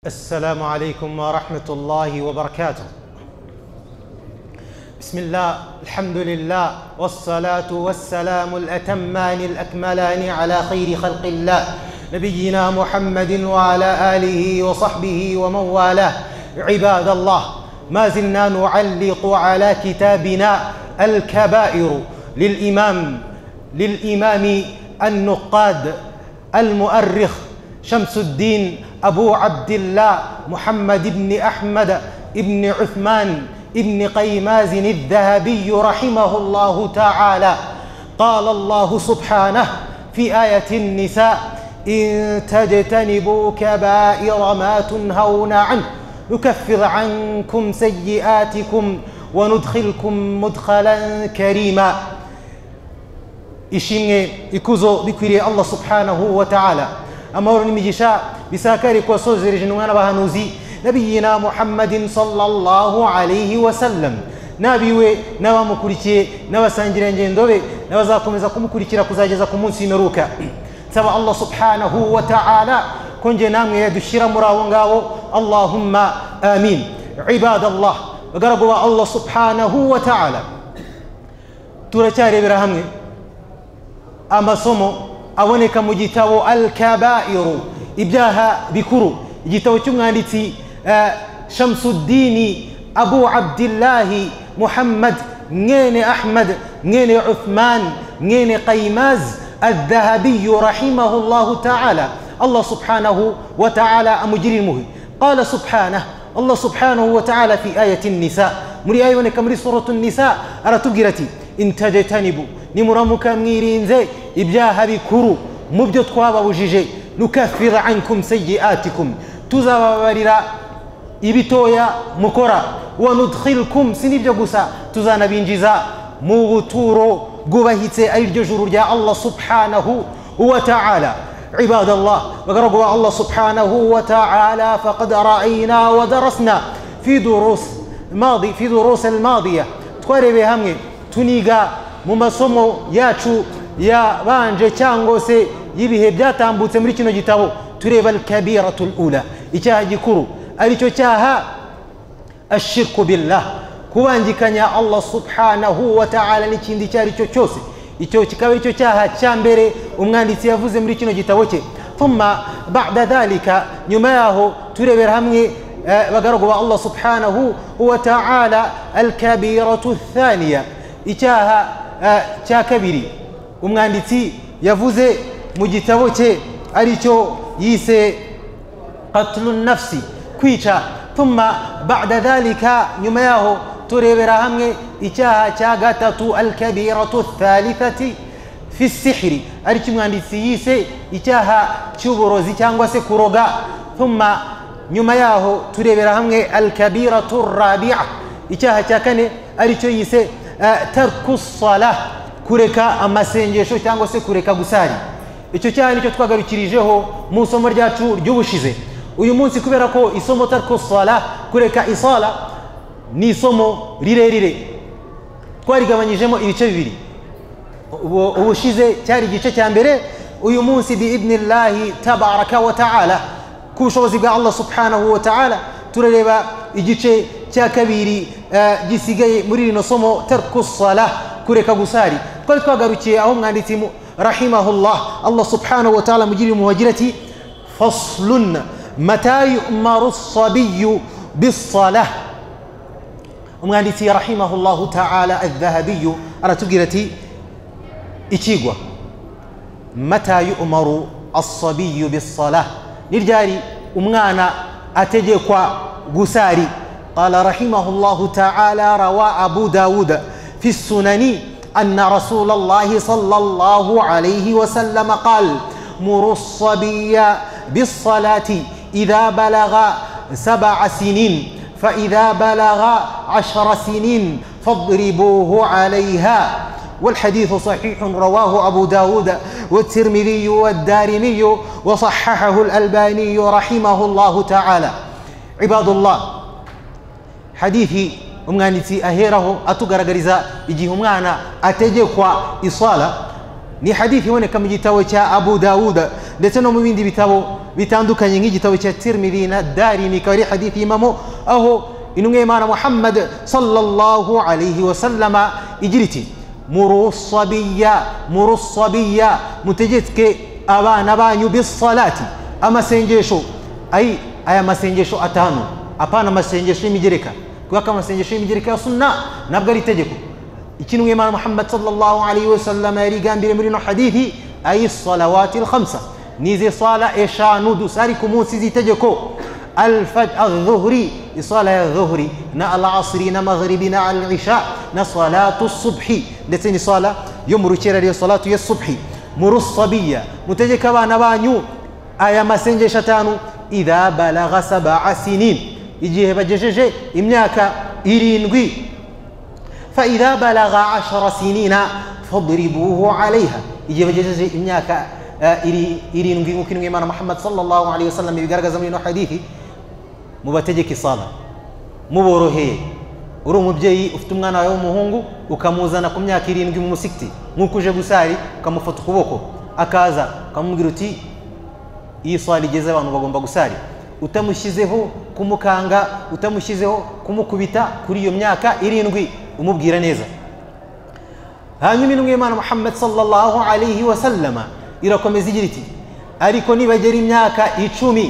السلام عليكم ورحمة الله وبركاته. بسم الله، الحمد لله، والصلاة والسلام الأتمان الأكملان على خير خلق الله نبينا محمد وعلى آله وصحبه ومن والاه. عباد الله، ما زلنا نعلق على كتابنا الكبائر للإمام النقاد المؤرخ شمس الدين أبو عبد الله محمد بن أحمد بن عثمان بن قيماز الذهبي رحمه الله تعالى. قال الله سبحانه في آية النساء: إن تجتنبوا كبائر ما تنهون عنه نكفر عنكم سيئاتكم وندخلكم مدخلا كريما. ishimwe ikuzo bikwiriye Allah subhanahu wa ta'ala, amahoro n'imigisha bisakare ku wasozereje intumwa n'abahanuzi nabiyina Muhammadin sallallahu alayhi wa sallam, nabiwe n'abamukurikiye n'abasangira ngendo be n'abazakomeza kumukurikira kuzageza ku munsi w'imperuka. Nsaba Allah subhanahu wa ta'ala konje namwe yadushira muri abo ngabo, Allahumma amin. Ibadallah, bagaragu ba Allah subhanahu wa ta'ala, turacyarebera hamwe amasomo aboneka mu gitabo al-kabairu, ibyaha bikuru, igitabo cy'umwanditsi Shamsuddin Abu Abdillahi Muhammad mwene Ahmad mwene Uthman mwene Qaymaz al-Dhahabi rahimahullahu ta'ala. Allah subhanahu wa ta'ala amujiri impuhwe. Qala subhanahu, Allah subhanahu wa ta'ala fi ayati an-nisa, muri aya iboneka muri suratu an-nisa, aratubwira ati: in tajtanibu, nimuramuka mwirinze ibyaha bikuru mu byo twababujije, nukaffir ankum sayyi'atikum, tuzababarira ibitoya mukora, wa nudkhilkum, sinibyo gusa, tuzanabinjiza mu buturo bwubahitse ari ryo juru rya Allah subhanahu wa ta'ala. Ibadallah, bagaragu ba Allah subhanahu wa ta'ala, faqad ra'ayna wa darasna fi durus al-madiya, twarebe hamwe tuniga mu masomo yacu yabanje cyangwa se y'ibihe byatambutse muri kino gitabo, tureba al-kabiratul ula, icyaha gikuru aricyo cyaha ashirku billah, kubangikanya Allah subhanahu wa ta'ala n'ikindi cyari cyo cyose. Icyo kikaba aricyo cyaha cya mbere umwanditsi yavuze muri kino gitabo cye. Thumma ba'da dhalika, nyuma yaho turebera hamwe bagaragu ba Allah subhanahu wa ta'ala al-kabiratu thaniya, icyaha cya kabiri umwanditsi yavuze mu gitabo cye aricyo yise qatlun nafsi, kwica. Thumma ba'da dhalika, nyuma yaho turebera hamwe icyaha cya gatatu al-kabiratu thalithati fi sihri, aricyo umwanditsi yise icyaha cy'uburozi cyangwa se kuroga. Thumma nyuma yaho turebera hamwe al-kabiratu rabi'a, icyaha cya kane aricyo yise tarku salah, kureka amasengesho cyangwa se kureka gusari. Icyo cyaha nicyo twagarukirijeho mu isomo ryacu ry'ubushize. Uyu munsi kubera ko isomo tarku salah, kureka isala, ni isomo rirerire, twarigabanyijemo ibice bibiri. Ubushize cyari igice cya mbere, uyu munsi biidnillahi tabaraka wa ta'ala, ku bushobozi bwa Allah subhanahu wa ta'ala, turareba igice cya kabiri gisigaye muri rino somo tarku salah, kureka gusari. Twari twagarukiye aho umwanditsi rahimahullah, Allah subhanahu wa ta'ala mugirira muhagira ati: faslun mata yu'maru as-sabiyyu bis-salah. Umwanditsi rahimahullahu ta'ala al-Dhahabi aratubwira ati: ikigwa mata yu'maru as-sabiyyu bis-salah, niryari umwana ategekwa gusari. قال رحمه الله تعالى: روى أبو داود في السنن أن رسول الله صلى الله عليه وسلم قال: مروا الصبي بالصلاة إذا بلغ 7 سنين، فإذا بلغ 10 سنين فاضربوه عليها. والحديث صحيح، رواه أبو داود والترمذي والدارمي وصححه الألباني رحمه الله تعالى. عباد الله، hadithi umwanditsi aheraho atugaragariza igihe umwana ategekwa isala ni hadithi iboneka mu gitabo cya Abu Dawud ndetse no mu bindi bitabo bitandukanye nk'igitabo cya Tirmidhi na Darimi ikaba ari hadithi imamo aho intumwa y'Imana Muhammad sallallahu alayhi wa sallama igira iti muru sabiya mutegeke abana banyu bisalati amasengesho aya masengesho atanu apana amasengesho y'imigereka kuko amasengesho y'imigereka ya sunna nabwo ari itegeko ikintu y'Imana Muhammad sallallahu alayhi wa sallam yarigambire muri no hadithi ay salawati al-khamsa nize sala eshanu dusari ku munsi z'itegeko الظهري صلاة الظهري نا العصر نا مغربي نا العشاء نا صلاة الصبح لتني صلاة يوم ركيرة صلاة الصبح مر الصبية متجكبا نبانيو آية ما سنجشتانو إذا بلغ 7 سنين يجيه بججج إمناك إيرينغي فإذا بلغ 10 سنين فاضربوه عليها يجيه بججج إمناك إيرينغي ممكن إمام محمد صلى الله عليه وسلم يقرأ زمينه حديثي mubategeke sala muboroheye uri umubyeyi ufite umwana wawe w'umuhungu ukamuzana ku myaka 7 mu musikiti nkuko uje gusari ukamufata ukuboko akaza ukamubwira uti iyi sala igeze abantu bagomba gusari utamushyizeho kumukanga utamushyizeho kumukubita kuri iyo myaka 7 umubwira neza hanyuma intumwa y'Imana Muhammad sallallahu alayhi wa sallama irakomeza igira iti ariko nibagera imyaka 10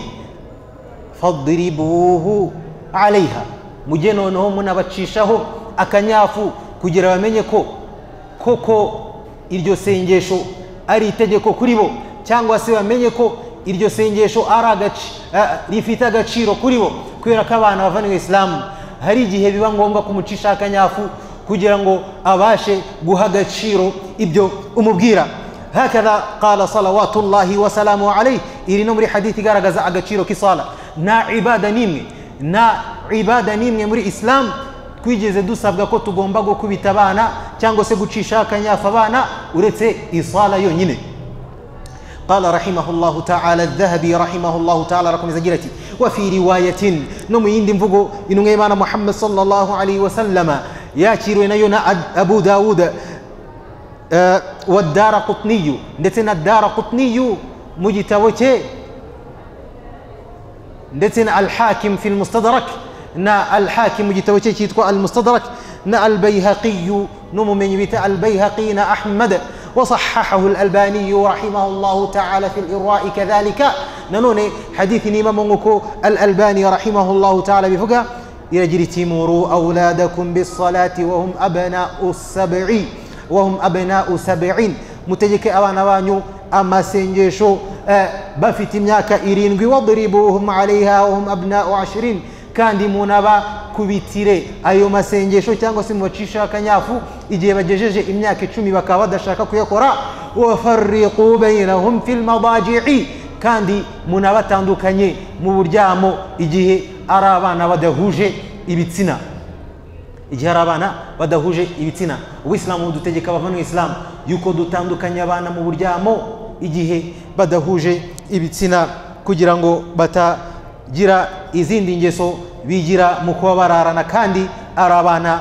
fadribuhu alayha mujye noneho munabacishaho akanyafu kugira bamenye ko koko iryo sengesho ari itegeko kuri bo cyangwa se bamenye ko iryo sengesho rifite agaciro kuri bo kubera ko abana bava mu Islam hari igihe biba ngombwa kumucisha akanyafu kugira ngo abashe guha agaciro ibyo umubwira هكذا قال صلوات الله وسلامه عليه إلى نمر حديث غارغز أغاچيرو كسالة نا عبادة نيمي muri Islam kwigeze dusabwa ko tugomba gukubita abana cyangwa se gucisha akanyafu abana uretse isala yonyine قال رحمه الله تعالى الذهبي رحمه الله تعالى رقم زجرتي وفي رواية نمو يندي مفوقو إنو غيمان محمد صلى الله عليه وسلم ياتيرو ينا أبو داود والدار قطني نتنا الدار قطني مجتوتي نتنا الحاكم في المستدرك نا الحاكم مجتوتي تكو المستدرك نا البيهقي نمو من يبيت البيهقي نا أحمد وصححه الألباني رحمه الله تعالى في الإرواء كذلك ننوني حديث نيمامونكو الألباني رحمه الله تعالى بفقه يجري تمروا أولادكم بالصلاة وهم أبناء 70 متجك أوانا وانيو أما سنجيشو بافت مياكا إيرين واضربوهم عليها وهم أبناء 20 كان دي منابا كوبيتيري أيو ما سنجيشو تانغو سموشيشا كنيافو إجيب جيجي إمناك تشومي وكاودا شاكا كيقرا وفرقوا بينهم في المضاجع كان دي منابا تاندو كني مورجامو إجيه أرابانا ودهوجي إبتسنا igihe abana badahuje ibitsina ubuislamu dutegeka abavana Islam yuko dutandukanya abana mu buryamo igihe badahuje ibitsina kugira ngo batagira izindi ngeso bigira mu kuba bararana kandi arabana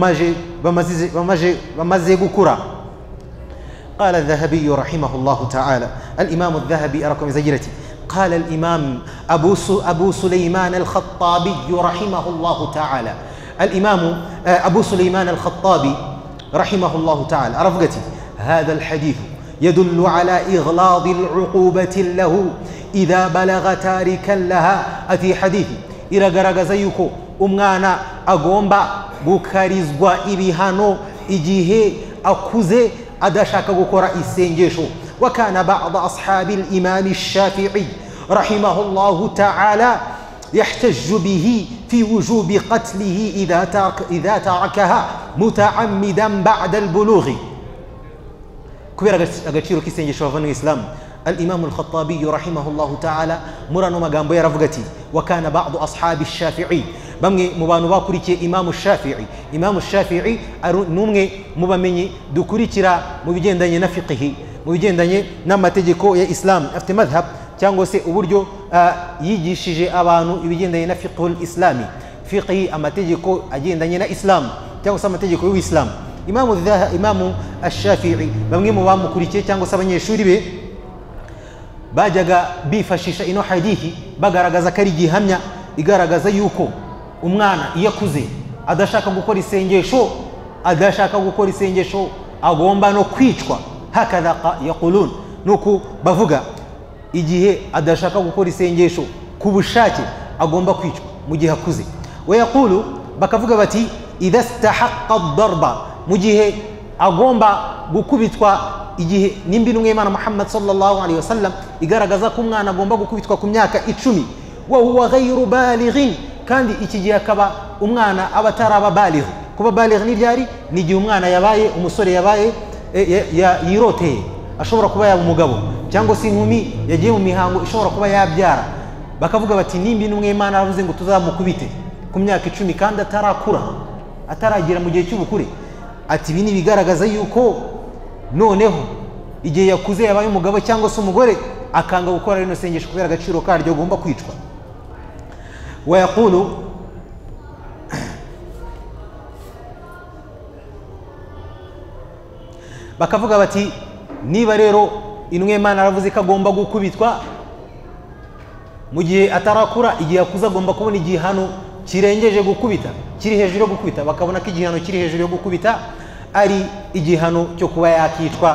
bamaze gukura قال الذهبي رحمه الله تعالى الإمام الذهبي أراكم زجرتي قال الإمام أبو سليمان الخطابي رحمه الله تعالى الإمام أبو سليمان الخطابي رحمه الله تعالى رفقتي هذا الحديث يدل على إغلاظ العقوبة له إذا بلغ تاركا لها أتي حديثي إلى غرق زيكو أمغانا أغومبا غكاريزغوا إبيهانو إجيه أكوزي أدشاك غكورا إسنجيشو وكان بعض أصحاب الإمام الشافعي رحمه الله تعالى يحتج به في وجوب قتله إذا تركها متعمدا بعد البلوغ كبير أغتشيرو كيسنجي شوفان الإسلام الإمام الخطابي رحمه الله تعالى مرانو مغامبو رفقتي وكان بعض أصحاب الشافعي بمغي مبانو باكوريكي إمام الشافعي نمغي مبامني دوكوريكيرا مبجنداني نفقه مبجنداني نما تجيكو يا إسلام أفتي مذهب cyangwa se uburyo yigishije abantu ibigendanye na fiqhul islami fiqhi amategeko agendanye na Islam cyangwa se amategeko y'Islam Imam ash-Shafi'i bamwe mu bamukurikiye cyangwa se abanyeshuri be bajyaga bifashisha ino hadithi bagaragaza ko ari gihamya igaragaza yuko umwana iyo akuze adashaka gukora isengesho agomba no kwicwa. Hakadha yaqulun, nuko bavuga igihe adashaka gukora isengesho ku bushake agomba kwicwa mu gihe akuze. Wa yaqulu, bakavuga bati idha istahaqqa ad-darba, mu gihe agomba gukubitwa, igihe nimbi n'umwimana Muhammad sallallahu alaihi wasallam igaragaza ko umwana agomba gukubitwa ku myaka 10 wa huwa ghayru balighin, kandi iki gihe akaba umwana abataraba baligh. Kuba baligh ni ryari? Ni igihe umwana yabaye umusore, yabaye yiroteye, ashobora kuba yaba umugabo, cyangwa se inkumi yagiye mu mihango ishobora kuba yabyara. Bakavuga bati nimbi n'umwimana aravuze ngo tuzamukubite ku myaka 10 kandi atarakura, ataragira mu gihe cy'ubukure. Ati ibi ni bigaragaza yuko noneho igihe yakuze yabaye umugabo cyangwa se umugore akanga gukora rino sengesho kubera agaciro karyo agomba kwicwa. Wa yaqulu, bakavuga bati niba rero inwe Imana aravuze ko agomba gukubitwa mu gihe atarakura, igihe akuze agomba kubona igihano kirengeje gukubita, kiri hejuru yo gukubita. Bakabona ko igihano kiri hejuru yo gukubita ari igihano cyo kuba yakicwa,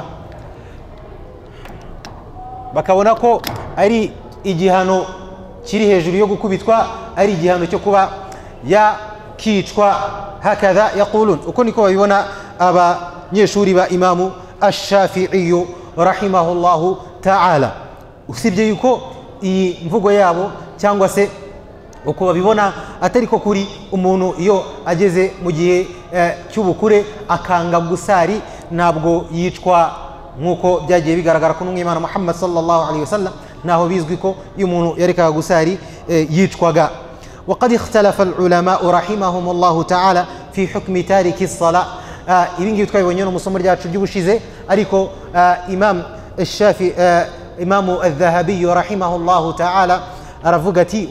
bakabona ko ari igihano kiri hejuru yo gukubitwa ari igihano cyo kuba yakicwa. Hakadha yaqulun, uko niko babibona abanyeshuri ba Imamu Ash-Shafi'i rahimahullahu ta'ala. Usibye yuko iyi mvugo yabo cyangwa se uko babibona atari ko kuri umuntu iyo ageze mu gihe cy'ubukure akanga gusari ntabwo yicwa nkuko byagiye bigaragara ko n'umwimana Muhammad sallallahu alaihi wasallam naho bizwi ko iyo umuntu yarekaga gusari yicwaga. وقد اختلف العلماء رحمهم الله تعالى في حكم تارك الصلاة. ibingi twabibonye no musomo ryacu ry'ubushize, ariko Imam Ash-Shafi'i Imam Adh-Dhahabi rahimahullahu ta'ala aravuga ati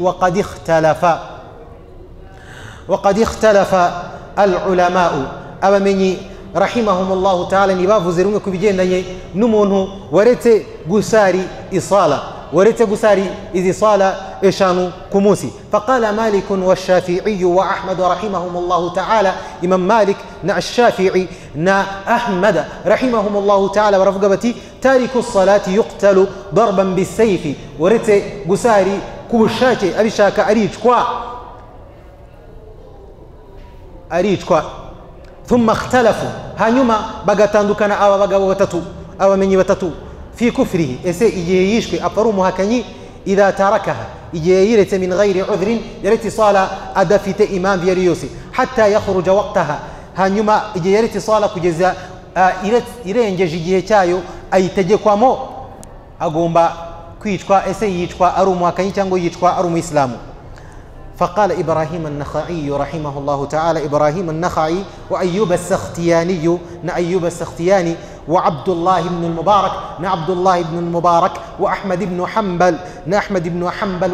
وقد اختلف العلماء abamenyi rahimahumullahu ta'ala nibavuze rumwe kubigendanye n'umuntu waretse gusari isala, waretse gusari izi sala eshanu ku munsi. Faqala Malik wa Shafi'i wa Ahmad rahimahumullahu ta'ala, Imam Malik na Ash-Shafi'i na Ahmad rahimahumullahu ta'ala baravuga bati tariku salati yuqtalu darban bisayfi, waretse gusari ku bushake abishaka aricwa. Thumma ikhtalafu, hanyuma bagatandukana aba bagabo batatu, abamenyi batatu, fi kufrihi, ese igihe yishwe apari umuhakanyi, idha tarakaha, igihe yiretse min ghayri udhrin, yaretse sala adafite impamvu yari yose, hatta yakhruja waqtaha, hanyuma igihe yaretse sala kugeza irengeje igihe cyayo ayitegekwamo, agomba kwicwa. Ese yicwa ari umuhakanyi cyangwa yicwa ari umuislamu? فقال إبراهيم النخعي رحمه الله تعالى، إبراهيم النخعي وأيوب السختياني أيوب السختياني وعبد الله بن المبارك عبد الله بن المبارك وأحمد بن حنبل أحمد بن حنبل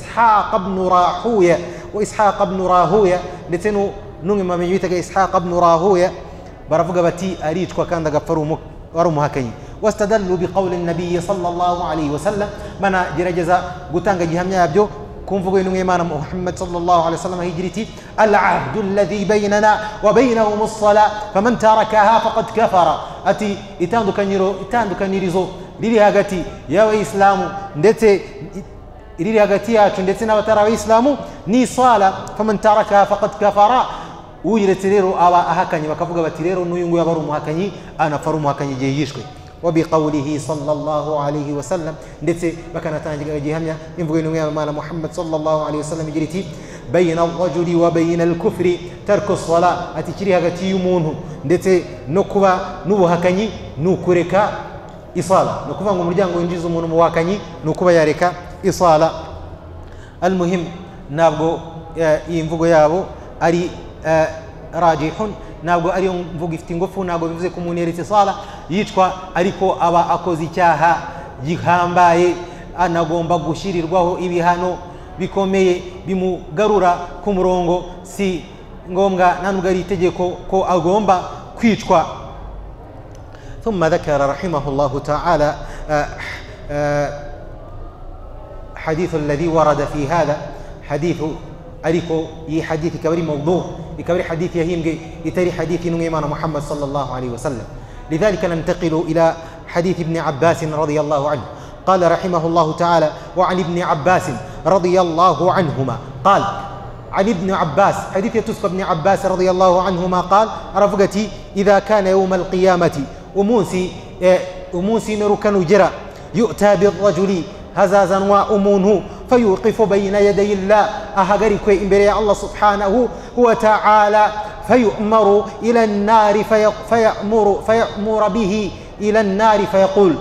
وإسحاق بن راهوية لتنو نوم من يتك إسحاق بن راهوية برفق بتي أريد وكان دغفروا ورمها كي. واستدلوا بقول النبي صلى الله عليه وسلم منا جرجزا قتانك جهمنا يبدو كون فوق إمام محمد صلى الله عليه وسلم هجرتي العهد الذي بيننا وبينهم الصلاة فمن تركها فقد كفر. أتي إتاندو كنيريزو للي هاجتي يا إسلام ندتي للي هاجتي أشندتنا وترى إسلام ني صلاة فمن تركها فقد كفر. ويرتيرو أوا أهكني وكفوق بتيرو نيونغو يبرو مهكني أنا فرو مهكني جيشكي. وبقوله صلى الله عليه وسلم ندتي بكنا تانجي جهميا ينفقون يا مال محمد صلى الله عليه وسلم جريتي بين الرجل وبين الكفر ترك الصلاة. أتكري هاجتي يمونه ندتي نكوا نوهكني نكوركا إصالة نكوا ngumuryango winjiza umuntu mu wakanyi nukuba yareka isala. المهم nabwo iyi mvugo yabo ari rajihun, nabwo ari mvugo ifite ingufu, nabwo bivuze ko umuntu yeretse sala yicwa, ariko aba akoze icyaha gihambaye anagomba gushirirwaho ibihano bikomeye bimugarura ku murongo. Si ngombwa ntabwo ari itegeko ko agomba kwicwa. ثم ذكر رحمه الله تعالى والحديث الذي ورد في هذا حديث أريكو حديث كبري موضوع كبري حديث يهيم يتري حديث نويمان محمد صلى الله عليه وسلم. لذلك ننتقل إلى حديث ابن عباس رضي الله عنه. قال رحمه الله تعالى: وعن ابن عباس رضي الله عنهما قال: عن ابن عباس حديث يتسق ابن عباس رضي الله عنهما قال: رفقتي إذا كان يوم القيامة أموسي نركن جرى يؤتى بالرجل هزازا وأمونه فيوقف بين يدي الله أهجرك إمبري الله سبحانه وتعالى فيؤمر إلى النار فيأمر به إلى النار فيقول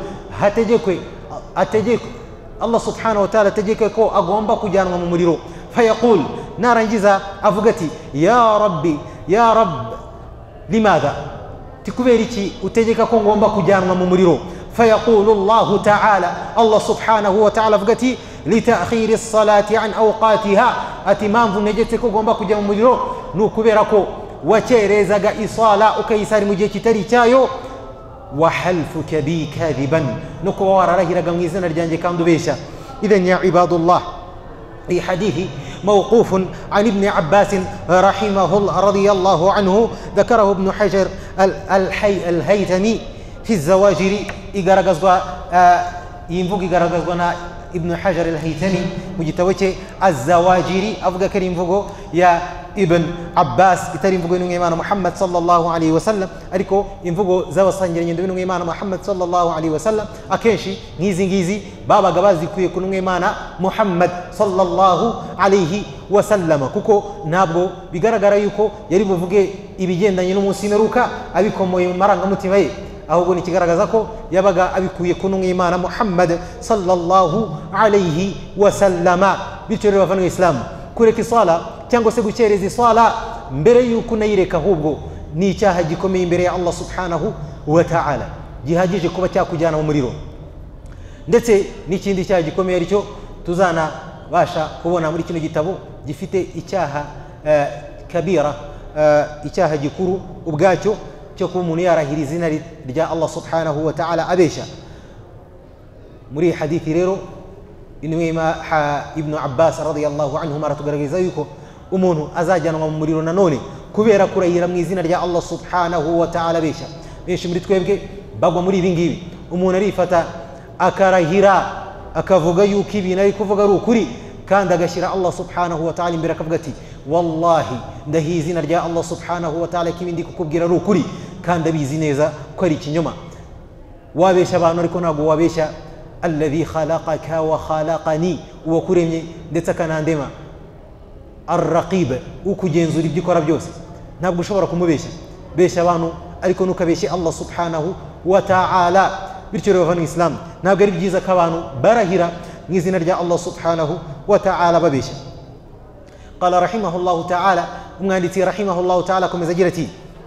أتجيك الله سبحانه وتعالى تجيك كو أقوم كجان وممريرو فيقول نارا جزا أفقتي يا ربي يا رب لماذا تكبيرتي وتجيك كو أقوم كجان وممريرو فيقول الله تعالى الله سبحانه وتعالى فقتي لتأخير الصلاة عن أوقاتها أتمام فنجتك وقوم كجان وممريرو نو كبيركو وتيريزا إصالة وكيسار مجيتي تريتايو وحلفك بي كاذبا نكوار له رقم يزن الجانج كان دبيشا. إذن يا عباد الله في حديث موقوف عن ابن عباس رحمه الله رضي الله عنه ذكره ابن حجر الهيثمي في الزواجر إقرقزوا ينفق إقرقزونا ابن حجر الهيثمي مجتوجه الزواجر أفقا كريم فوقو يا ابن عباس يترين فوقو إنه إيمان محمد صلى الله عليه وسلم أريكو ينفقو زوا صنجر يندو إنه إيمان محمد صلى الله عليه وسلم أكيشي نيزي بابا قبازي كوي كنو إيمان محمد صلى الله عليه وسلم كوكو نابو بيغارا يوكو يريبو فوقو إبيجين دانينو موسيمروكا أبيكو موي مرانغ متمي ahubwo ni kigaragaza ko yabaga abikuye ku Imana Muhammad sallallahu alayhi wa sallama. Bityo rero bavana Islam kureka isala cyangwa se gukereza isala mbere yuko nayireka ahubwo ni icyaha gikomeye imbere ya Allah subhanahu wa ta'ala gihagije kuba cyakujyana mu muriro, ndetse n'ikindi cyaha gikomeye aricyo tuzana basha kubona muri kino gitabo gifite icyaha kabira, icyaha gikuru ubwacyo cyo kuba umuntu yarahira izina rya Allah subhanahu wa ta'ala abesha. Muri hadithi rero inwema ibn Abbas radiyallahu anhuma aratugaragaza yuko umuntu azajyanwa mu muriro nanone kubera kurahira mu izina rya Allah subhanahu wa ta'ala abesha. Benshi muri twebwe bagwa muri ibi ngibi, umuntu arifata akarahira akavuga yuko ibintu ari kuvuga ari ukuri kandi agashyira Allah subhanahu wa ta'ala imbere akavuga ati wallahi ndahiye izina rya Allah subhanahu wa ta'ala kibindi kukubwira ari ukuri kandi abizi neza ko ari ikinyoma. Wabesha abantu ariko ntabwo wabesha alladhi khalaqaka wa khalaqani, uwakuremye ndetse akanandema, arraqib ukugenzura ibyo ukora byose, ntabwo ushobora kumubesha. Besha abantu ariko nukabeshe Allah subhanahu wa ta'ala. Bityo rero bavana Islam ntabwo ari byiza ko abantu barahira mu izina rya Allah subhanahu wa ta'ala babesha. قال رحمه الله تعالى ومغاندتي رحمه الله تعالى كما زجرتي: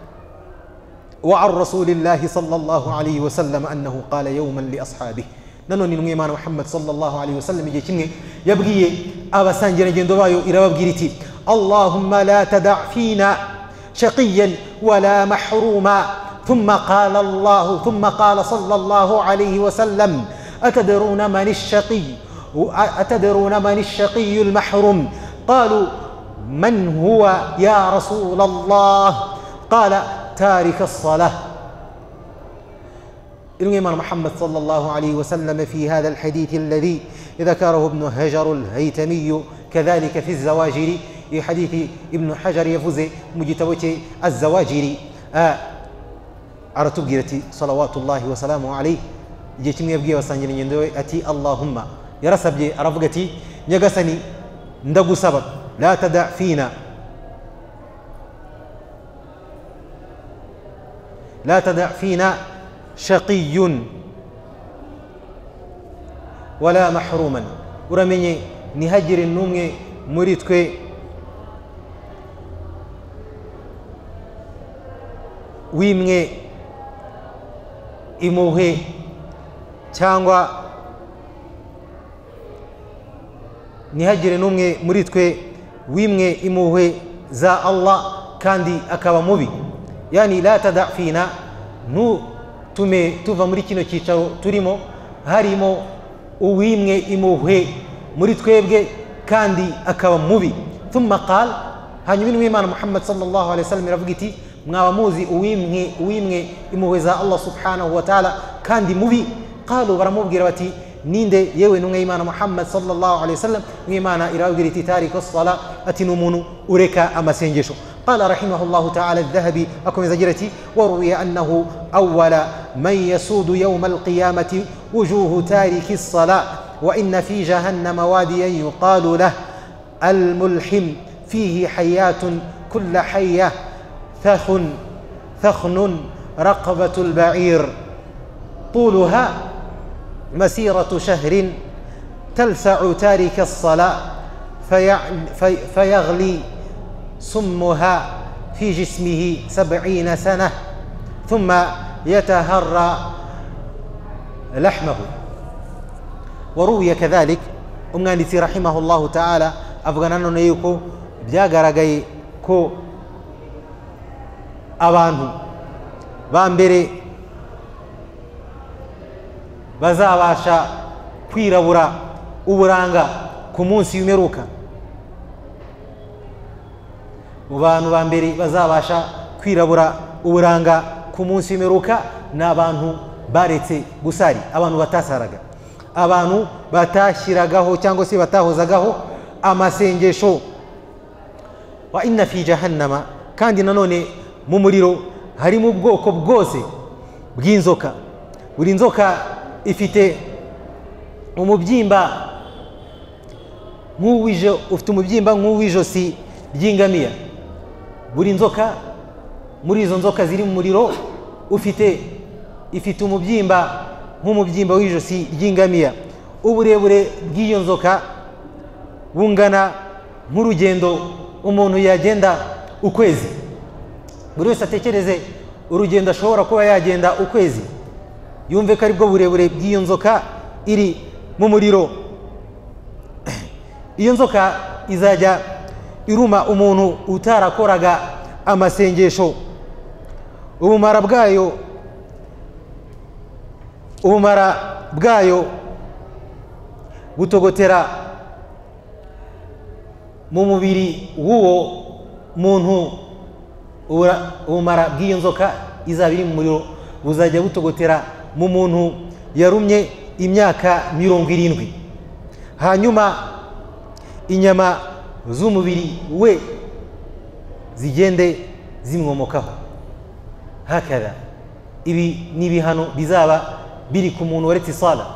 وعن رسول الله صلى الله عليه وسلم أنه قال يوما لأصحابه ننوني نغيمان محمد صلى الله عليه وسلم يجي يبغي أبا سانجر جندوايو إلى بغيرتي: اللهم لا تدع فينا شقيا ولا محروما. ثم قال صلى الله عليه وسلم: أتدرون من الشقي المحروم؟ قالوا: من هو يا رسول الله؟ قال: تارك الصلاة. الإمام محمد صلى الله عليه وسلم في هذا الحديث الذي ذكره ابن حجر الهيثمي كذلك في الزواجر، في حديث ابن حجر يفوز مجتوى الزواجر أرتبجرتي صلوات الله وسلامه عليه جيتم يبقي وسانجل يندوي أتي اللهم يرسب أرفقتي يقسني ندقو سبب لا تدع فينا شقي ولا محروما. ورمني نهجر النوم مريدك ويمني إموه cyangwa nihagire n'umwe muri twe wimwe impuhwe za Allah kandi akaba mubi. Yani la tada fina, ntutume tuva muri kino cyicaro turimo harimo uwimwe impuhwe muri twebwe kandi akaba mubi. Thumma qal, hanyuma n'Imana Muhammad sallallahu alaihi wasallam iravuga iti mwaba muzi uwimwe impuhwe za Allah subhanahu wa ta'ala kandi mubi. Qalu, baramubwira bati ninde yewe n'umwe Imana Muhammad sallallahu alaihi wasallam? Imana irabwira iti tarika as-sala, ati n'umuntu ureka amasengesho. قال رحمه الله تعالى الذهبي أكم زجرتي وروي أنه أول من يسود يوم القيامة وجوه تارك الصلاة وإن في جهنم واديا يقال له الملحم فيه حيات كل حية ثخن رقبة البعير طولها مسيرة شهر تلسع تارك الصلاة فيغلي سمها في جسمه 70 سنة ثم يتهرى لحمه. وروي كذلك umwanditsi rahimahullahu ta'ala avuga nanone yuko byagaragaye ko abantu ba mbere bazabasha kwirabura uburanga ku munsi w'imperuka. Mu bantu ba mbere bazabasha kwirabura uburanga ku munsi w'imperuka ni abantu baretse gusari, abantu batasaraga, abantu batashyiragaho cyangwa se batahozagaho amasengesho. Wa inna fi jahannama, kandi nanone mu muriro harimo ubwoko bwose bw'inzoka. Buri nzoka ifite umubyimba nk'uw'ijosi ry'ingamiya. Buri nzoka muri izo nzoka ziri mu muriro ifite umubyimba nk'umubyimba w'ijosi ry'ingamiya. Uburebure bw'iyo nzoka bungana nk'urugendo umuntu yagenda ukwezi. Buri wese atekereze urugendo ashobora kuba yagenda ukwezi, yumve ko ari bwo burebure bw'iyo nzoka iri mu muriro. Iyo nzoka izajya iruma umuntu utarakoraga amasengesho. Ubumara bwayo butogotera mu mubiri w'uwo muntu. Ubumara bw'iyo nzoka izaba iri mu muriro buzajya butogotera mu muntu yarumye imyaka 70. Hanyuma inyama z'umubiri we zigende zimwomokaho. Hakada, ibi ni ibihano bizaba biri ku muntu waretse sala.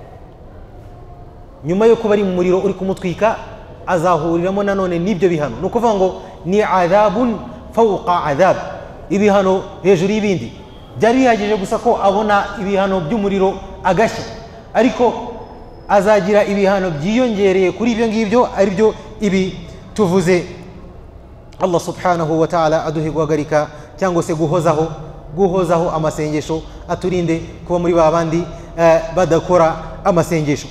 Nyuma yo kuba ari mu muriro uri kumutwika, azahuriramo nanone n'ibyo bihano. Ni ukuvuga ngo ni adhabun fawqa adhab, ibihano hejuru y'ibindi. Byari bihagije gusa ko abona ibihano by'umuriro agashya, ariko azagira ibihano byiyongereye kuri ibyo ngibyo, ari byo ibi tuvuze. Allah subhanahu wa ta'ala aduhe guhagarika cyangwa se guhozaho amasengesho, aturinde kuba muri babandi badakora amasengesho.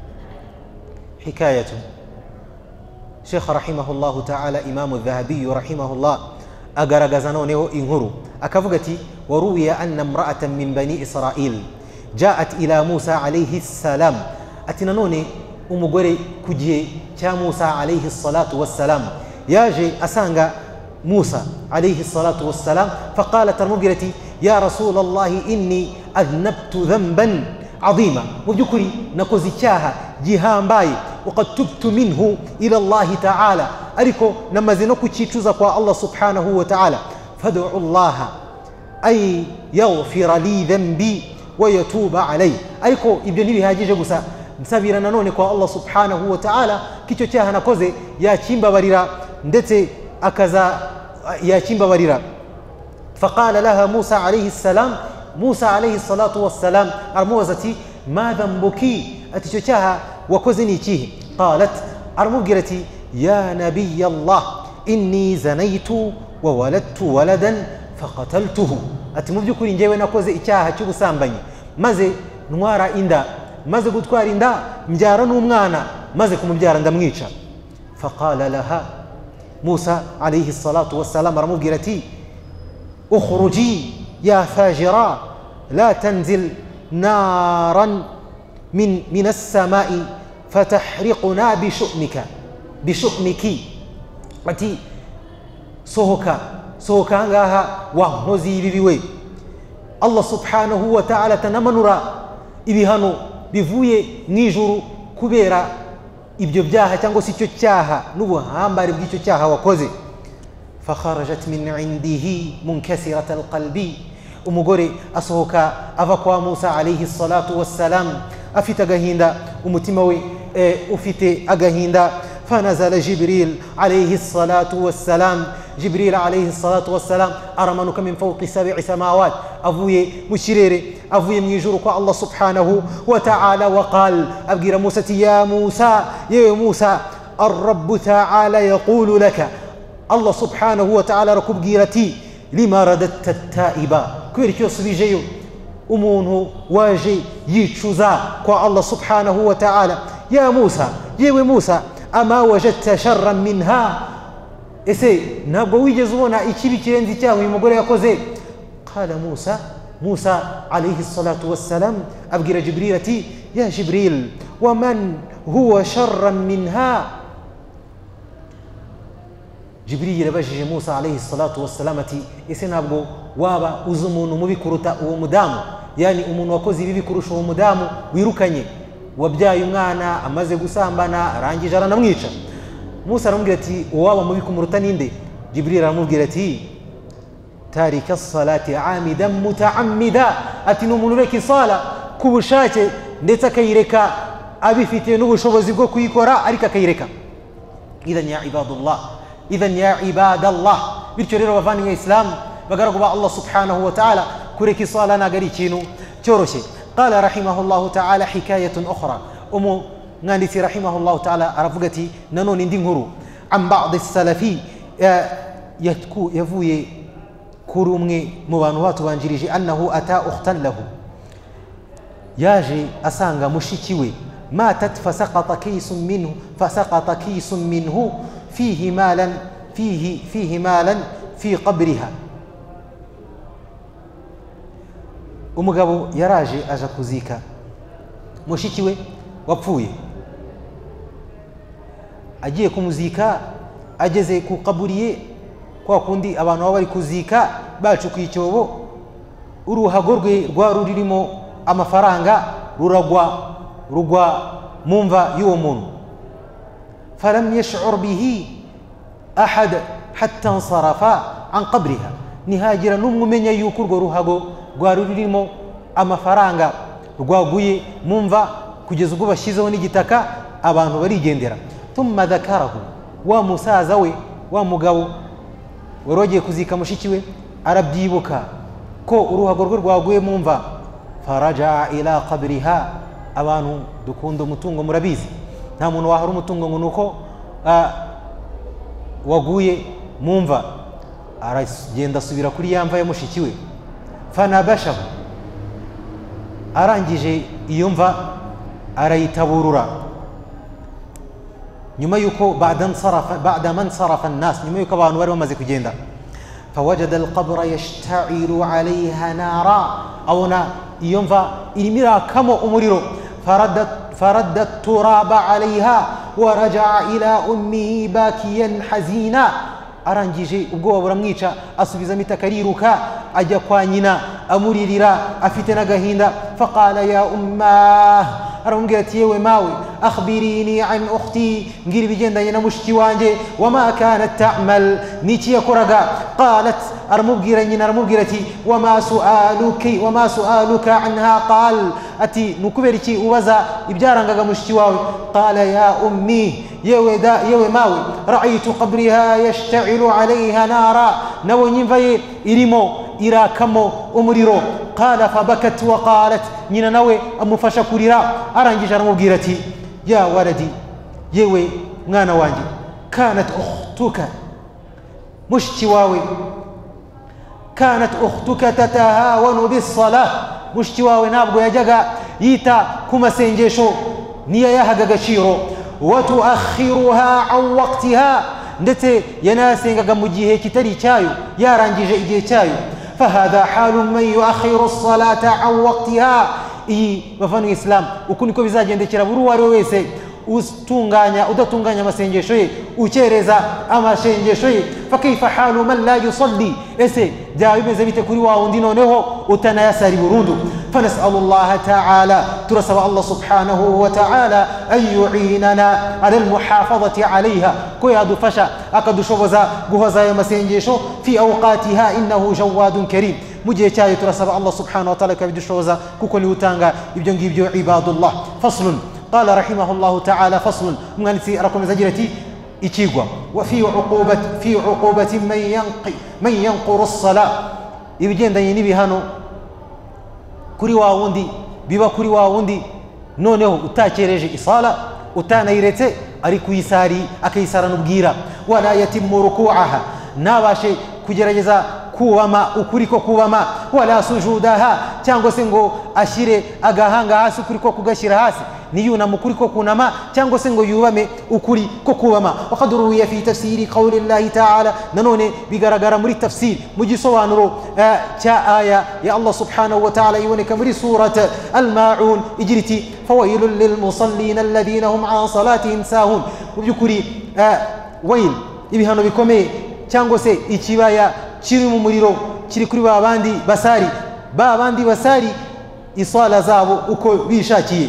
Hikayatu Sheikh rahimahullahu ta'ala Imam al-Dhahabi rahimahullah agaragaza noneho inkuru, akavuga ati waruwiya anna imra'atan min bani Israil ja'at ila Musa alayhi salam, ati nanone umugore ku gihe cya Musa alayhi salatu wassalam yaje asanga Musa alayhi salatu wassalam. Faqalat, aramubwira ati ya Rasulallahi inni adhnabtu dhanban adhima, mu by'ukuri nakoze icyaha gihambaye, waqad tubtu minhu ila Allah ta'ala, ariko namaze no kucicuza kwa Allah subhanahu wa ta'ala. Fad'u Allah ay yaghfira li dhanbi wa yatuba alayhi, ariko ibyo ntibihagije gusa, nsabira nanone kwa Allah subhanahu wa ta'ala kicyo cyaha nakoze yakimbabarira ndetse akaza yakimbabarira. Faqala laha Musa alayhi salam, Musa alayhi salatu wassalam aramubaza ati ma dhanbuki, ati icyo cyaha wakoze ni ikihe? Qalat, aramubwira ati ya nabiy Allah inni zanaytu wa waladtu waladan faqataltuhu, ati mu by'ukuri njyewe nakoze icyaha cy'ubusambanyi, maze ntwara inda, maze gutwara inda mbyara n'umwana, maze kumubyara ndamwica. Faqala laha Musa alayhi salatu wassalam aramubwira ati ukhruji ya fajira la tanzil naran min as-samai fatahriquna bishu'miki ati sohoka ngaha wa nkozi y'ibibi we. Allah subhanahu wa ta'ala tanamanura ibihano bivuye mwijuru kubera ibyo byaha cyangwa se icyo cyaha n'ubuhambare bw'icyo cyaha wakoze. fakharajat min indihi munkasirat alqalbi, umugore asohoka ava kwa Musa alayhi salatu wassalam afite agahinda, umutima we ufite agahinda. fanazala Jibril alayhi salatu wassalam, Jibril alayhi salatu wassalam aramanuka min fawqi 7 samawat, avuye mu kirere, avuye mu ijuru kwa Allah subhanahu wa ta'ala. waqal, abwira Musa ati ya Musa, yewe Musa, ar-Rabb ta'ala yaqulu laka, Allah subhanahu wa ta'ala arakubwira ati lima radatta at-ta'iba, kubera icyo subijeyo umuntu waje yicuza kwa Allah subhanahu wa ta'ala. ya Musa, yewe Musa, ama wajadta sharran minha, ese ntabwo wigeze ubona ikibi kirenze icyaha uyu mugore yakoze? qala Musa alayhi salatu wassalam abwira Jibril ati ya Jibril, wa man huwa sharran minha. Jibril yabajije Musa alayhi salatu wassalam ati ese ntabwo waba uzi umuntu mubi kuruta uwo mudamu, yani umuntu wakoze ibibi kurusha uwo mudamu wirukanye, wabyaye umwana amaze gusambana arangije aranamwica? Musa aramubwira ati uwaba mubi kumuruta ninde? Jibril aramubwira ati tarika as-salati amidan muta'ammida, ati ni umuntu ureka isala ku bushake ndetse akayireka abifitiye n'ubushobozi bwo kuyikora ariko akayireka. idhan ya ibadallah, bityo rero bavandimwe Islam, bagaragu ba Allah subhanahu wa ta'ala, kureka isala ntabwo ari ikintu cyoroshye. qala rahimahullahu ta'ala hikayatun ukhra, umwanditsi rahimahullahu ta'ala aravuga ati nanone indi nkuru an ba'd as-salafi, yavuye kuri umwe mu bantu batubanjirije, annahu ata ukhtan lahu, yaje asanga mushiki we matat fasaqata kisun minhu fihi malan fi qabriha. umugabo yaraje aja kuzika mushiki we wapfuye, agiye kumuzika, ageze ku kaburiye, kwa kundi abantu baba bari kuzika bacukuye icyobo, uruhago rwe rwa rurimo amafaranga rugwa mu mva y'uwo muntu. falam yash'ur bihi ahad hatta nsarafa an qabriha, ntihagira n'umwe umenya yuko urwo ruhago rwari rurimo amafaranga rwaguye mu mva, kugeza ubwo bashyizeho n'igitaka abantu barigendera. thumma dhakarahu, wa musaza we, wa mugabo wari wagiye kuzika mushiki we arabyibuka ko uruhago rwe rwaguye mu mva. faraja ila qabriha, abantu dukunda umutungo murabizi, nta muntu wahara umutungo ngo nuko waguye mu mva. aragenda asubira kuri ya mva ya mushiki we. fanabashahu, arangije iyo mva arayitaburura, nyuma yuko ba'da man sarafa an-nas, nyuma yuko abantu bari bamaze kugenda. fawajada al-qabra yashta'ilu 'alayha nara, abona iyo mva irimo irakamo umuriro. faradda turaba 'alayha wa raja'a ila ummihi bakiyan hazina, arangije ubwoba buramwica, asubizamo itaka ariruka ajya kwa nyina amuririra afite n'agahinda. faqala ya ummah, aramubwira ati yewe mawe, akhbirini an ukhti, ngira ibigendanye na mushiki wanjye. wama kanat ta'mal, niki yakoraga? qalat, aramubwira nyina, aramubwira ati wama su'aluka anha? qal, ati nukubera iki ubaza ibyarangaga mushiki wawe? qala ya ummi, yewe mawe, ra'aytu qabriha yashta'ilu 'alayha nara, nabonye imva ye irimo irakamo umuriro. qala fabakat wa qalat, nyina nawe amufasha kurira, arangije aramubwira ati ya waladi, yewe mwana wanjye, kanat ukhtuka, mushiki wawe, kanat ukhtuka tatahawanu bis-salah, mushiki wawe ntabwo yajyaga yita ku masengesho, niyo yahaga agaciro. wa tuakhiruha an waqtiha, ndetse yanasengaga mu gihe kitari icyayo, yarangije igihe cyayo. fahadha halu man yuakhiru as-salata an waqtiha, iyi bavana Islam, uko niko bizagendekera buri uwo ari we wese udatunganya amasengesho ye ukereza amashengesho ye fakaifa halu man la yusalli ese byaba bimeze bite kuri wa wundi noneho utanayasari burundu فنسأل الله تعالى ترسل الله سبحانه وتعالى أن يعيننا على المحافظة عليها كيادو فشا أكدو شوزا غوزا يمسنجيشو في أوقاتها إنه جواد كريم مجھے چاہیے ترسل الله سبحانه وتعالى كبدو شوزا كوكولي وتانغا يبجنجي بجو عباد الله فصل قال رحمه الله تعالى فصل مغنسي رقم زجرتي إيشيغوا في عقوبة من ينقر الصلاة يبجين دايني بهانو kuri wa wundi biba kuri wa wundi noneho utakereje isala utanayiretse ari kuyisari akayisarana ubwira wala yatimmu ruku'aha nabashe kugerageza kubama ukuri ko kubama wala sujudaha cyangwa se ngo ashire agahanga hasi ukuri ko kugashyira hasi niyunama ukuri ko kunama cyangwa se ngo yubame ukuri ko kubama waqadru ya fi tafsiri qawli Allah ta'ala nanone bigaragara muri tafsir mu gisobanuro cya aya ya Allah subhanahu wa ta'ala iboneka muri surat al-maun ijriti fawailul lil musallin alladhina hum an salatihim sahun mu byukuri wail ibihano bikomeye cyangwa se ikibaya kiri mu muriro kiri kuri babandi basari isala zabo uko bishakiye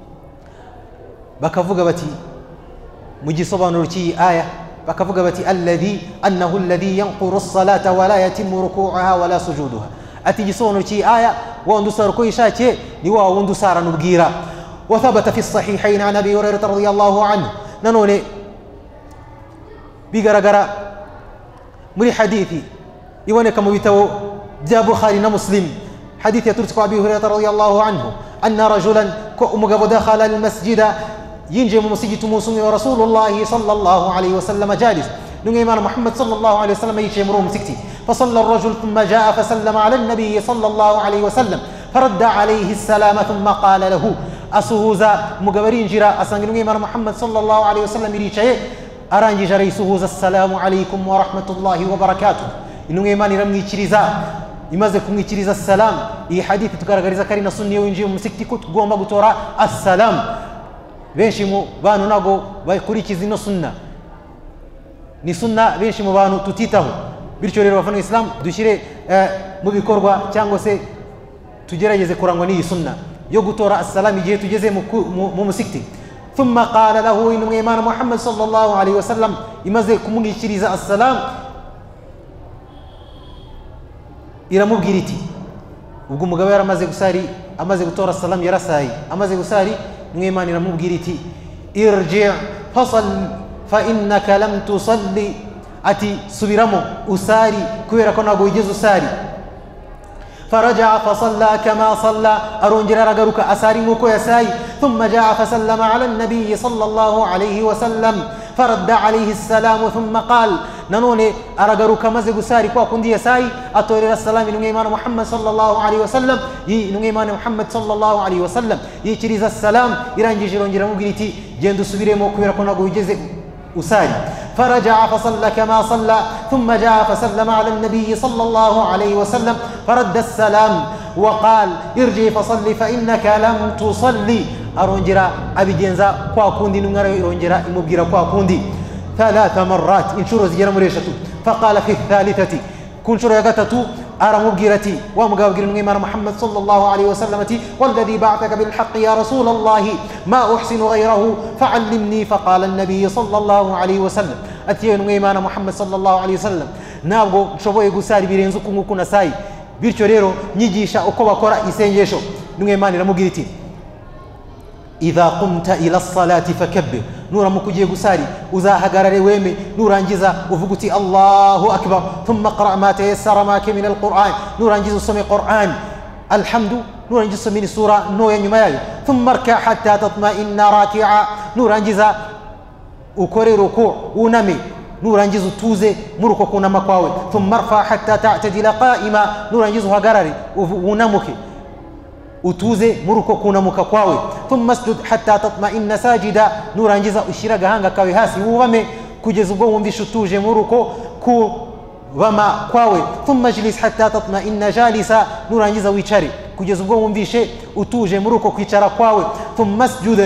bakavuga bati mu gisobanuro cy'iyi aya bakavuga bati annahu alladhi yanquru as-salata wa la yatimmu ruku'uha wa la sujuduha ati gisobanuro cy'iyi aya wundi usara uko yishakiye ni wa wundi usarana ubwira wa thabata fi as-sahihayn an Abi Hurairah radiyallahu anhu nanone bigaragara muri hadithi iboneka mu bitabo bya Bukhari na Muslim hadithi yaturutse kwa Abi Hurairah radiyallahu anhu anna rajulan ko umugabo dakhala al-masjida ينجي مسجد موسوم ورسول الله صلى الله عليه وسلم جالس نعمان محمد صلى الله عليه وسلم يجي مرو مسكتي فصلى الرجل ثم جاء فسلم على النبي صلى الله عليه وسلم فرد عليه السلام ثم قال له أسهوزا مقبرين جرا أسنج نعمان محمد صلى الله عليه وسلم يجي أرانجي جري سهوزا السلام عليكم ورحمة الله وبركاته نعمان رمي تشريزا imaze kumwikiriza salam iyi hadithi tugaragariza kari na sunni winjiye mu musikiti ko tugomba gutora assalam benshi mu bantu nago bakurikiza ino sunna ni sunna benshi mu bantu tutitaho bityo rero bafana islam dushyire mu bikorwa cyangwa se tugerageze kurangwa n'iyi sunna yo gutora assalam igihe tugeze mu musikiti thumma qala lahu inna imam Muhammad sallallahu alaihi wasallam imaze kumwikiriza assalam iramubwira iti ubwo umugabo yaramaze gusari amaze gutora salam yarasayi amaze gusari mwimana iramubwira iti irji' fasal fa innaka lam tusalli ati subiramo usari kubera ko nago wigeze usari فرجع فصلى كما صلى أرونجر رجلك أساري موكو يساي ثم جاء فسلم على النبي صلى الله عليه وسلم فرد عليه السلام ثم قال ننوني أرجلك مزج ساري كوا كندي يساي أطول السلام نعمان محمد صلى الله عليه وسلم نعمان محمد صلى الله عليه وسلم يشريز السلام إيرانجي جرونجر مغريتي جندو سبيري موكو يركونا جوجز أساري فرجع فصلى كما صلى ثم جاء فسلم على النبي صلى الله عليه وسلم فرد السلام وقال ارجع فصلي فإنك لم تصلي أرونجرا أبي جنزا كوا كوندي نغرا أرونجرا إمبغيرا كوا كوندي 3 مرات انشروا زيرا مريشتو فقال في الثالثة كنشروا يغتتو أرى مبغيرتي ومغاوغير نعمان محمد صلى الله عليه وسلم والذي بعثك بالحق يا رسول الله ما أحسن غيره فعلمني فقال النبي صلى الله عليه وسلم أتي نعمان محمد صلى الله عليه وسلم نابغو شبو يغساري بيرنزو كنا ساي bityo rero nyigisha uko bakora isengesho n'umwemani ramubwiriti idha qumta ila as-salati fakabbir nura mukugiye gusari uzahagarare weme nurangiza uvuga uti Allahu akbar thumma qra ma tayassara maka min al-Qur'an nurangiza usome Qur'an alhamdu nurangiza usome sura no ya nyuma yayo thumma rka hatta tatma'inna raki'a nurangiza ukore ruku unami nurangiza utuze muruko kunama kwawe thumma rfa hatta ta'tadila qa'ima nurangiza uhagarare unamuke utuze muruko kunamuka kwawe thumma asjud hatta tatma'inna sajida nurangiza ushira gahanga kawe hasi wubame kugeza ubwo wumvisha utuje muruko ku bama kwawe thumma jlis hatta tatma'inna jalisa nurangiza wicare kugeza ubwo wumvishe utuje muruko kwicara kwawe thumma asjud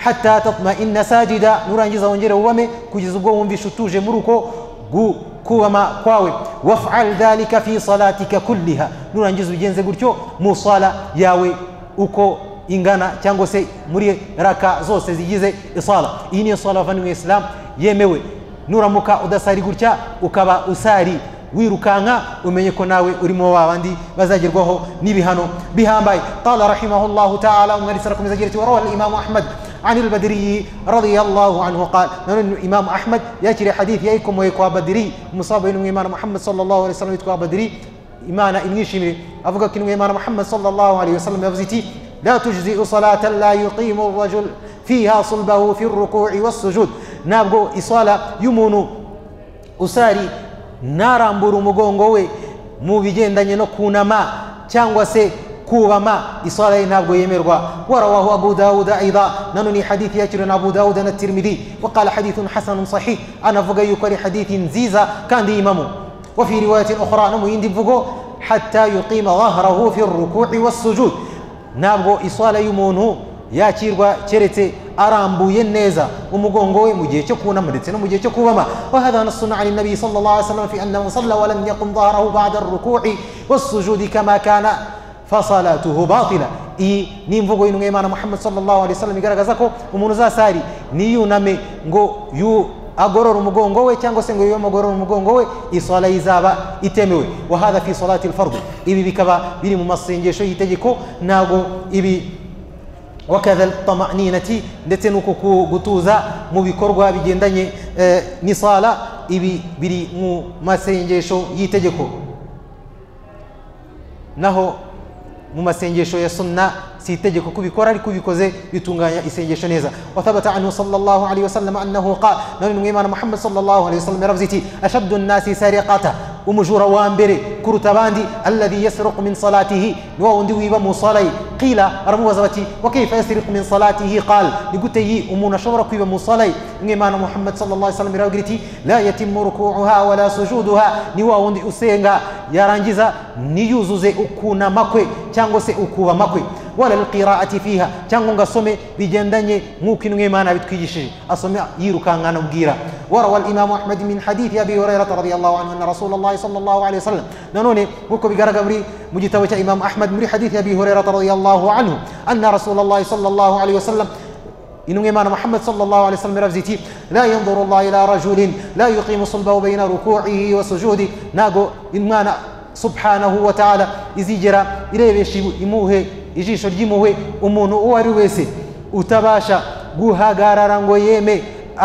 hatta tatma'inna sajida, nurangiza wongere ubame kugeza ubwo wumvisha utuje muri uko kubama kwawe. Waf'al dhalika fi salatika kulliha, nurangiza ugenze gutyo mu sala yawe uko ingana cyangwa se muri raka zose zigize isala. Iyi ni sala vanwe Islam yemewe. Nuramuka udasari gutya ukaba usari wirukanka, umenye ko nawe urimo wabandi bazagerwaho n'ibihano bihambaye. Qala rahimahullahu ta'ala, umwanditsi arakomeza agira ati warawa al-Imam Ahmad عن البدري رضي الله عنه قال، نحن الإمام أحمد يأتي حديث يأيكم ويكوا بدري مصاب إنه إمام محمد صلى الله عليه وسلم يتكوا بدري إيمان إني شمري أفقا كنو إمام محمد صلى الله عليه وسلم يفزتي لا تجزئ صلاة لا يقيم الرجل فيها صلبه في الركوع والسجود. نابغو إصالة يمونو أساري نارا مبورو مغونغوي mu bigendanye no kunama cyangwa se kubama, isala ntabwo yemerwa. Warawahu Abu Dawud aidha, nanoni hadithi yakirana Abu Dawud na Tirmidhi, waqala hadithun hasanun sahih, anavuga yuko ari hadithi nziza kandi imamu. Wa fi riwayatin ukhra, no yindi mvugo hatta yuqima dhahrahu fi ar-ruku'i was-sujud, ntabwo isala y'umuntu yakirwa keretse arambuye neza umugongo we mu gihe cyo kunama ndetse no mu gihe cyo kubama. Wa hadha nassun 'ala an-nabi sallallahu alayhi wasallam fi annahu salla wa lam yaqum dhahrahu ba'da ar-ruku'i was-sujudi kama kana fasalatuhu batila. Iyi ni imvugo y'intumwa y'Imana Muhammad sallallahu alayhi wasallam igaragaza ko umuntu uzasari niyuname ngo agorora umugongo we cyangwa se ngo yomagorora umugongo we, isala izaba itemewe. Wa hadha fi salati al-fard, ibi bikaba biri mu masengesho y'itegeko, nago ibi wakadha al-tama'ninati, ndetse nuko gutuza mu bikorwa bigendanye n'isala, ibi biri mu masengesho y'itegeko. Naho mu masengesho ya sunna si itegeko kubikora, ariko ubikoze bitunganya isengesho neza. Wa thabata anhu sallallahu alayhi wasallam annahu qala, nani Imam Muhammad sallallahu alayhi wasallam yaravziti ashaddu an-nasi sariqata, umujura wa mbere kuruta abandi alladhi yasriqu min salatihi, ni wa wundi wiba mu salai. Qila, aramubaza bati wa kayfa yasriqu min salatihi, qala ni gute yi umuntu ashobora kwiba mu salai. Imam Muhammad sallallahu alayhi wasallam yaravziti la yatimmu ruku'uha wala sujuduha, ni wa wundi usenga yarangiza niyuzuze ukunama kwe cyangwa se ukubama kwe, wala alqira'ati fiha, cyangwa ngasome bigendanye nk'uko Imana bitwigishije, asome yirukankana ubwira. Warawa al-Imam Ahmad min hadith Abi Hurairah radiyallahu anhu anna Rasulullah sallallahu alayhi wasallam, nanone nkuko bigaragara mu gitabo cya Imam Ahmad muri hadith Abi Hurairah radiyallahu anhu anna Rasulullah sallallahu alayhi wasallam, intumwa y'Imana Muhammad sallallahu alayhi wasallam yaravziti la yanzuru Allah ila rajulin la yuqimu sulbahu bayna ruku'ihi wa sujudi, nago Imana subhanahu wa ta'ala izigera irebesha imuhe ijisho ry'imuhe umuntu uwo ari wese utabasha guhagarara ngo yeme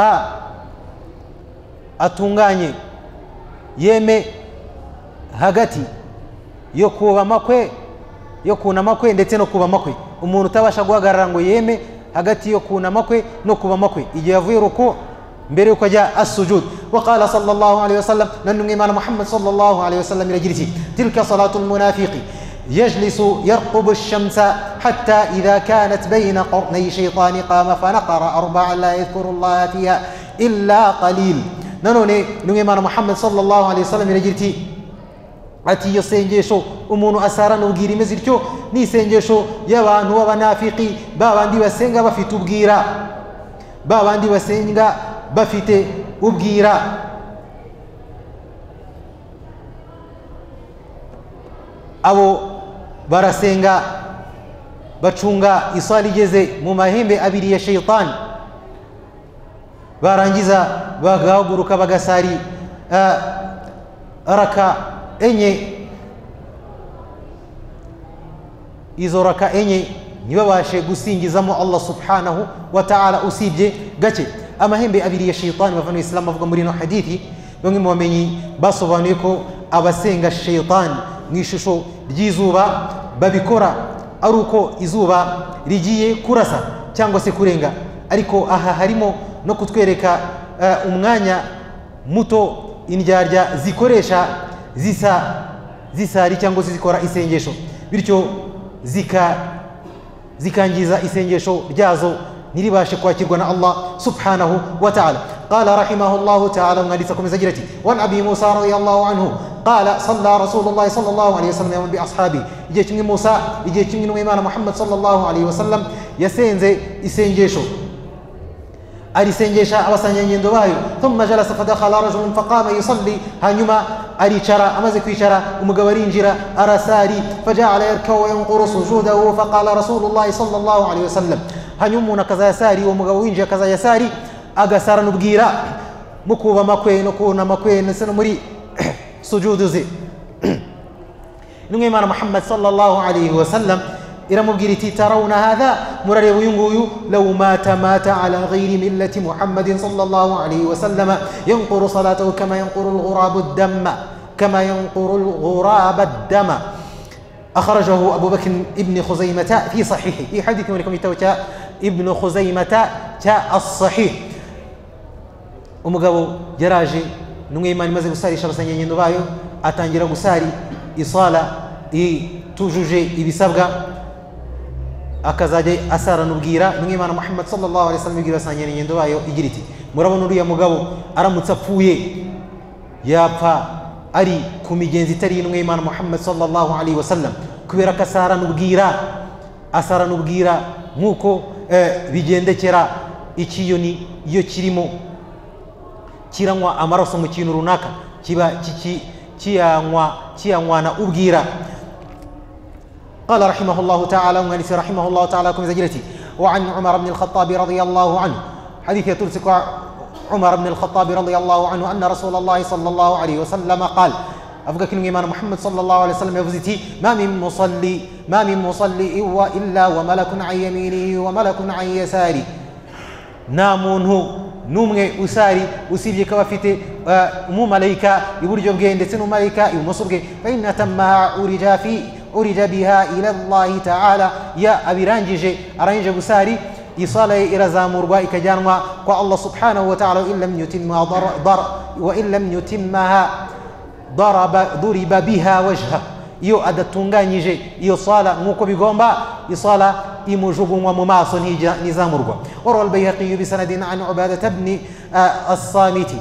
atunganye yeme hagati yo kubama kwe, yo kunama kwe ndetse no kubama kwe. Umuntu utabasha guhagarara ngo yeme hagati yo kunama kwe no kubama kwe igihe yavuye ruku mbere yuko ajya as-sujud. Wa qala sallallahu alayhi wasallam, nanu Imam Muhammad sallallahu alayhi wasallam iragiriti tilka salatu al-munafiqi يجلس يرقب الشمس حتى إذا كانت بين قرني شيطان قام فنقر 4 لا يذكر الله فيها إلا قليل. نانوني نيمان محمد صلى الله عليه وسلم يجرتي ati yo sengesho umuntu asarana ubwira imeze ityo ni sengesho y'abantu b'abanafiki, babandi basenga bafite ubwira, babandi basenga bafite ubwira. Abo barasenga bacunga isali igeze mu mahembe abiri ya shaytan, barangiza bagahaguruka bagasari raka enye. Izo raka enye ntibabashe gusingizamo Allah subhanahu wa ta'ala usibye gake. Amahembe abiri ya shaytan bavana Islam bavuga muri no hadithi, bamwe mu bamenyi basobanuye ko abasenga shaytan mu ishusho ry'izuba babikora ari uko izuba rigiye kurasa cyangwa se kurenga, ariko aha harimo no kutwereka umwanya muto indyarya zikoresha zisari cyangwa zikora isengesho, bityo zikangiza isengesho ryazo niribashe kwakirwa na Allah subhanahu wa ta'ala. قال رحمه الله تعالى مغاديس كم زجرتي وعن أبي موسى رضي الله عنه قال صلى رسول الله صلى الله عليه وسلم يوم بأصحابه يجيت من موسى يجيت من إمام محمد صلى الله عليه وسلم يسينزي يسينجيشو arisengesha abasangengendo bayo. Thumma jalasa fadakhala rajulun faqama yusalli, hanyuma aricara, amaze kwicara umugabo arinjira arasari. Faja'ala yarkau wa yanquru sujudahu faqala Rasulullah sallallahu alaihi wasallam, hanyuma umuntu akaza yasari, uwo mugabo winjiye akaza yasari agasara nubwira mukuba makwe no kunama kwe ndetse no muri sujudu ze. Intumwa y'Imana Muhammad sallallahu alaihi wasallam iramubwira iti tarawna hadha, murareba uyu nguyu, law mata ala ghayri millati Muhammadin sallallahu alaihi wasallam yanquru salatahu kama yanquru al-ghurabu ad-damma kama yanquru al-ghuraba ad-dama. أخرجه أبو بكر ابن خزيمة في صحيحه. في حديث ولكم يتوجه ابن خزيمة جاء الصحيح. umugabo yaraje numwe Imana imaze gusarisha abasangengendo bayo, atangira gusari isala itujuje ibisabwa, akazajya asara nubwira numwe Imana Muhammad sallallahu alaihi wasallam ibwira abasangengendo bayo igira iti, murabona uriya mugabo aramutse apfuye yapfa ari ku migenzi itari numwe Imana Muhammad sallallahu alaihi wasallam, kubera ko asara nubwira nkuko bigendekera ikiyoni iyo kirimo kiranywa amaraso mu kintu runaka kiba kiyanywana ubwira. قال رحمه الله تعالى ومؤلف رحمه الله تعالى كم زجرتي. وعن عمر بن الخطاب رضي الله عنه، حديث يتلسك عمر بن الخطاب رضي الله عنه أن رسول الله صلى الله عليه وسلم قال، أفقى كلمة إمام محمد صلى الله عليه وسلم يفزتي، ما من مصلي إلا وملك عن يمينه وملك عن يساره. نامونه numwe usari usibye ko bafite umumalayika iburyo bwe ndetse n'umumalayika ibumoso bwe. Fa inna tamma urija biha ila Allah ta'ala, ya abirangije arangije gusari isala irazamurwa ikajyanwa kwa Allah subhanahu wa ta'ala. Wa in lam yutimmaha duriba biha wajha, iyo adatunganyije iyo sala nkuko bigomba, isala imujugunywa mu maso ntizamurwa. وروى البيهقي بسند عن عبادة بن الصامت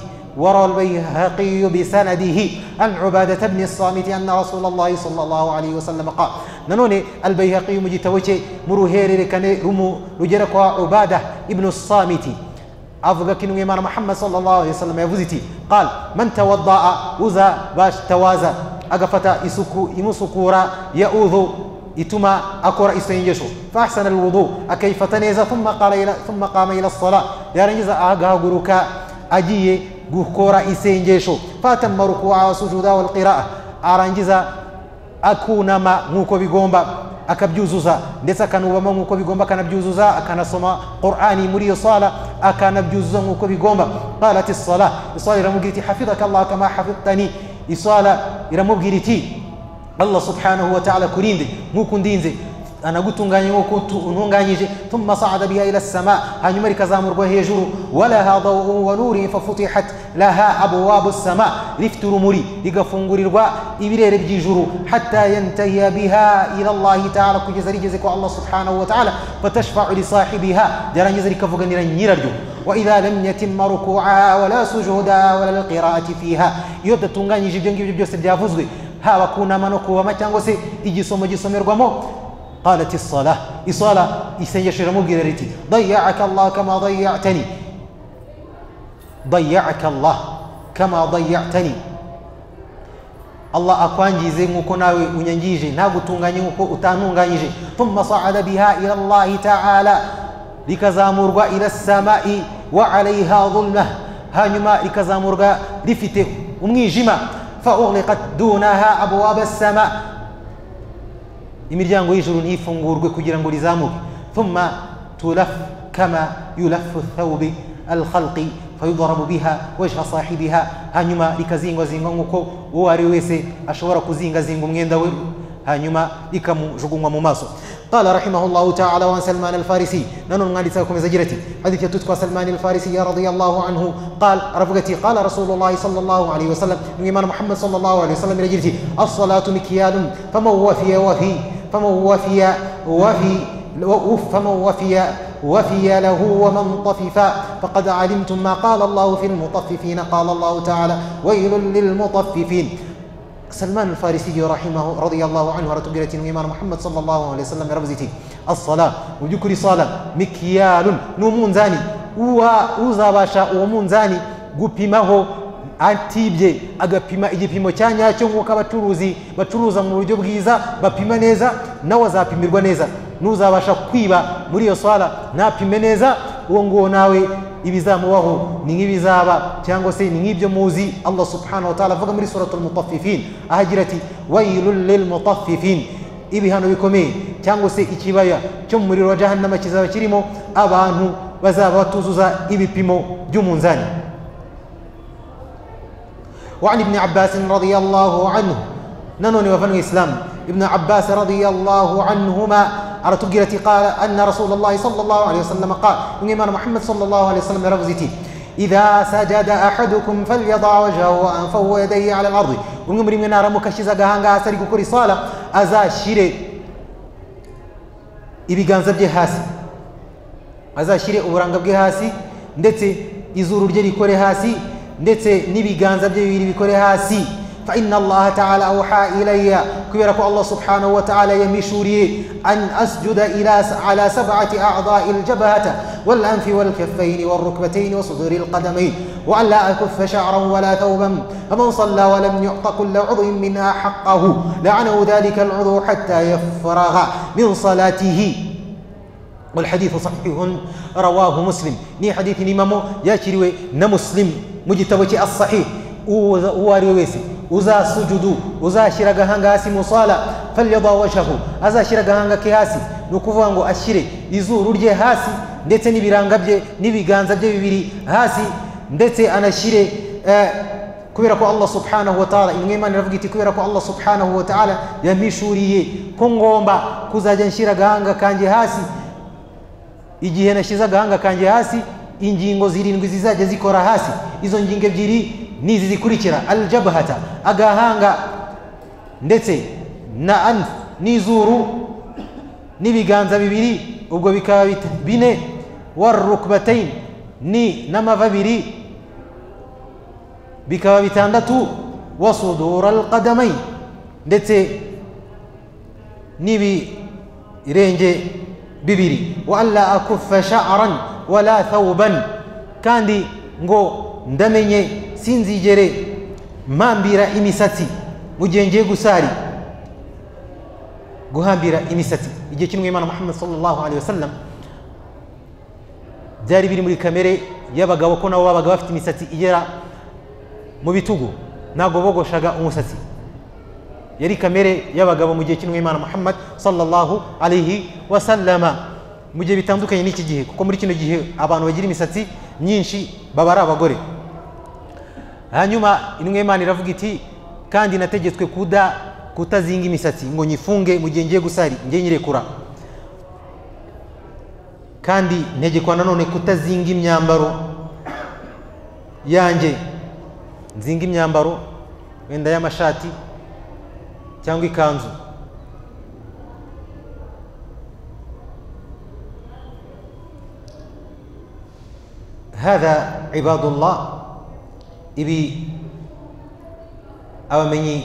عن عبادة بن الصامت أن رسول الله صلى الله عليه وسلم قال. ننوني البيهقي مجتوجه مروهيري لكني رجرك عبادة ابن الصامت أفضل كنو إمام محمد صلى الله عليه وسلم يفوزتي قال من توضأ وزا باش توازا أقفتا إمسكورا يؤذو ituma akora isengesho fa ahsana alwudu akayfataneza thumma qama ila as-salah, yarangiza agahaguruka agiye gukora isengesho. Fatamma ruku'a wa sujuda wal qira'a, arangiza akunama nkuko bigomba akabyuzuza, ndetse akanubama nkuko bigomba akanabyuzuza, akanasoma Qur'ani muri iyo sala akanabyuzuza nkuko bigomba. Qalat as-salah, isala iramubwira iti hafidhaka Allah kama hafidhtani, isala iramubwira iti Allah subhanahu wa ta'ala kurinde nkuko ndinze, anagutunganya nkuko untunganyije. Thumma sa'ada biha ila as-sama, hanyuma ikazamurwa hejuru. Walaha daw'un wa nuri fafutihat laha abwabu as-sama, rifite urumuri rigafungurirwa ibirere by'ijuru. Hatta yantahiya biha ila Allah ta'ala, kugeza rigeze kwa Allah subhanahu wa ta'ala. Fatashfa'u li sahibiha, ryarangiza rikavuganira nyiraryo. وإذا لم يتم ركوعها ولا سجودها ولا القراءة فيها, iyo datunganyije ibyo ngibyo byose byavuzwe, haba kunama no kubama cyangwa se igisomo gisomerwamo. قالت الصلاة, isala isengesho iramubwira riti ضيعك الله كما ضيعتني, Allah akwangize nkuko nawe unyangije, ntagutunganye nkuko utantunganyije. ثم صعد بها إلى الله تعالى, likazamurwa ila as-samai wa 'alayha dhulmah, hanyuma likazamurwa rifite umwijima. Fa ughliqat dunaha abwab as-sama, imiryango y'ijuru ntifungurwe kugira ngo rizamuke. Thumma tulaf kama yulaffu ath-thawb al-khalqi fayudrabu biha wajha sahibiha, hanyuma likazingwa nkuko uwo ari wese ashobora kuzinga umwenda we, hanyuma ikamujugunywa mu maso. قال رحمه الله تعالى وعن سلمان الفارسي، ننون غادي تساكم زجرتي حديث يتوتكو سلمان الفارسي رضي الله عنه قال رفقتي قال رسول الله صلى الله عليه وسلم، إمام محمد صلى الله عليه وسلم رجلتي الصلاة مكيال فمن وفي له ومن طفف فقد علمتم ما قال الله في المطففين. قال الله تعالى ويل للمطففين. سلمان الفارسي رحمه رضي الله عنه رتبيرتي الإمام محمد صلى الله عليه وسلم ربزتي الصلاة وذكر صلاة مكيال نمون زاني uzabasha uwo munzani gupimaho atibye agapima igipimo cya nyacyo nk'uko abacuruzi bacuruza mu buryo bwiza bapima neza, nawe azapimirwa neza. N'uzabasha kwiba muri iyo swala ntapime neza, uwo nguwo nawe ibizamubaho ni nk'ibizaba cyangwa se ni nk'ibyo muzi Allah subhanahu wa ta'ala avuga muri suratul mutaffifin ahagira ati wailul lil mutaffifin, ibihano bikomeye cyangwa se ikibaya cyo mu muriro wa jahannama kizaba kirimo abantu bazaba batuzuza ibipimo by'umunzani. وعن ابن عباس رضي الله عنه ننوني وفن الإسلام ابن عباس رضي الله عنهما أرتقلتي قال أن رسول الله صلى الله عليه وسلم قال إمام محمد صلى الله عليه وسلم رفزتي إذا سجد أحدكم فليضع وجهه وأنفه ويديه على الأرض ونمر من نار مكشزة غانغا سرق كل صالة أزا شيري ibiganza bye hasi, azashyire uburanga bwe hasi ndetse izuru rye rikore hasi ndetse n'ibiganza bye bibiri bikore hasi. fa inna Allah ta'ala awha ilayya, kubera ko Allah subhanahu wa ta'ala yamishuriye an asjuda ala sab'ati a'dha'i al-jabhati wal anfi wal kaffayn wal rukbatayn wa suduri al-qadamayn wa an la akuffa sha'rahu wa la thawban faman salla wa lam yu'ta kullu 'udwin minha haqqahu la'anahu dhalika al-'udwu hatta yafragha min salatihi. والحديث صحيح رواه مسلم، ني حديث نيمامو ياكيري نمسلم مجتبكي الصحيح واريويسي uza sujudu uzashira gahanga hasi musala falyadha wajhahu, azashira gahanga kihasi nukuvuga ngo ashire izuru rye hasi ndetse n'ibiranga bye n'ibiganza bye bibiri hasi ndetse anashire kubera ko Allah subhanahu wa ta'ala imwemana iravuga iti kubera ko Allah subhanahu wa ta'ala yamishuriye ko ngomba kuzajya nshira gahanga kanje hasi. Igihe nashiza gahanga kanje hasi ingingo zirindwi zizajya zikora hasi, izo ngingo ebyiri nizi zikurikira aljabhata agahanga ndetse na anf n'izuru n'ibiganza bibiri, ubwo bikaba bine, warukbatayn ni n'amava bibiri bikaba bitandatu, wasudur alqadamayn ndetse n'ibirenge bibiri, wa alla akuffa sha'ran wala thawban, kandi ngo ndamenye sinzigere mpambira imisatsi mu gihe ngiye gusari. Guhambira imisatsi igihe kimwe Imana Muhammad sallallahu alaihi wasallam byari biri muri kamere y'abagabo ko nabo babaga bafite imisatsi igera mu bitugu, ntabwo bogoshaga umusatsi, yari kamere y'abagabo mu gihe kimwe Imana Muhammad sallallahu alaihi wasallama. Mu gihe bitandukanye n'iki gihe, kuko muri kino gihe abantu bagira imisatsi myinshi baba ari abagore. Hanyuma intumwa y'Imana iravuga iti kandi nategetswe kutazinga imisatsi ngo nyifunge mu gihe ngiye gusari ngiye nyirekura, kandi ntegekwa nanone kutazinga imyambaro yanjye, nzinga imyambaro wenda y'amashati cyangwa ikanzu. هذا عباد الله ibi abamenyi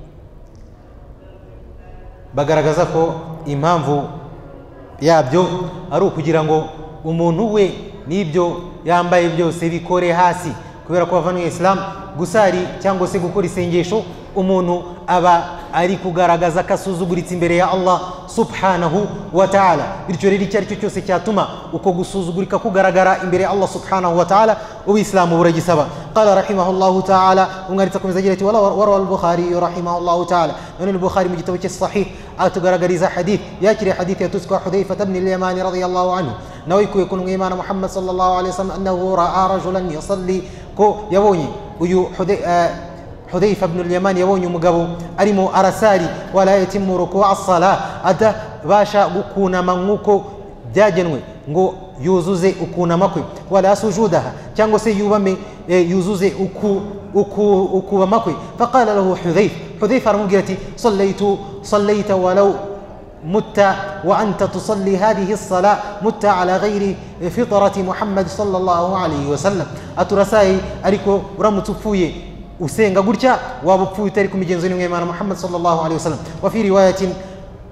bagaragaza ko impamvu yabyo ari ukugira ngo umuntu we n'ibyo yambaye byose bikore hasi, kubera ko bava mu Islam gusari cyangwa se gukora isengesho umuntu aba ari kugaragaza kasuzuguritse imbere ya Allah subhanahu wa ta'ala. Bityo rero icyo cyose cyatuma uko gusuzugurika kugaragara imbere ya Allah subhanahu wa ta'ala ubislamu buragisaba. Qala rahimahullahu ta'ala, umwanditsi akomeza agira ati warawa al-Bukhari rahimahullahu ta'ala, none al-Bukhari mu gitabo cye sahih atugaragariza hadith yakiri hadith yatuswa Hudhayfa ibn al-Yaman radiyallahu anhu, nawe ikuye ku Imana Muhammad sallallahu alayhi wasallam annahu ra'a rajulan yusalli, ko yabonye uyu Hudhayfa ibn al-Yaman yabonye umugabo arimo arasari wala yatimu ruku'a as-salah, atabasha gukunama nk'uko byagenwe ngo yuzuze ukunama kwe, wala sujudaha cyangwa se yubame yuzuze ukubama kwe. Faqala lahu Hudhayfa aramubwira ati sallaita walau mutta wa anta tusalli hadhihi as-salah mutta ala ghairi fitrati Muhammad sallallahu alayhi wasallam, aturasai ariko uramutse upfuye usenga gutya waba upfuye utari ku migenzo y'Imana Muhammad sallallahu alayhi wasallam.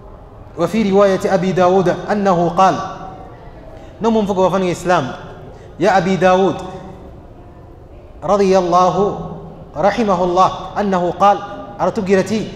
Wa fi riwayati Abi Dawud annahu qala, no mu mvugo bava mu Islam يا أبي داود رضي الله رحمه الله أنه قال أرتقرتي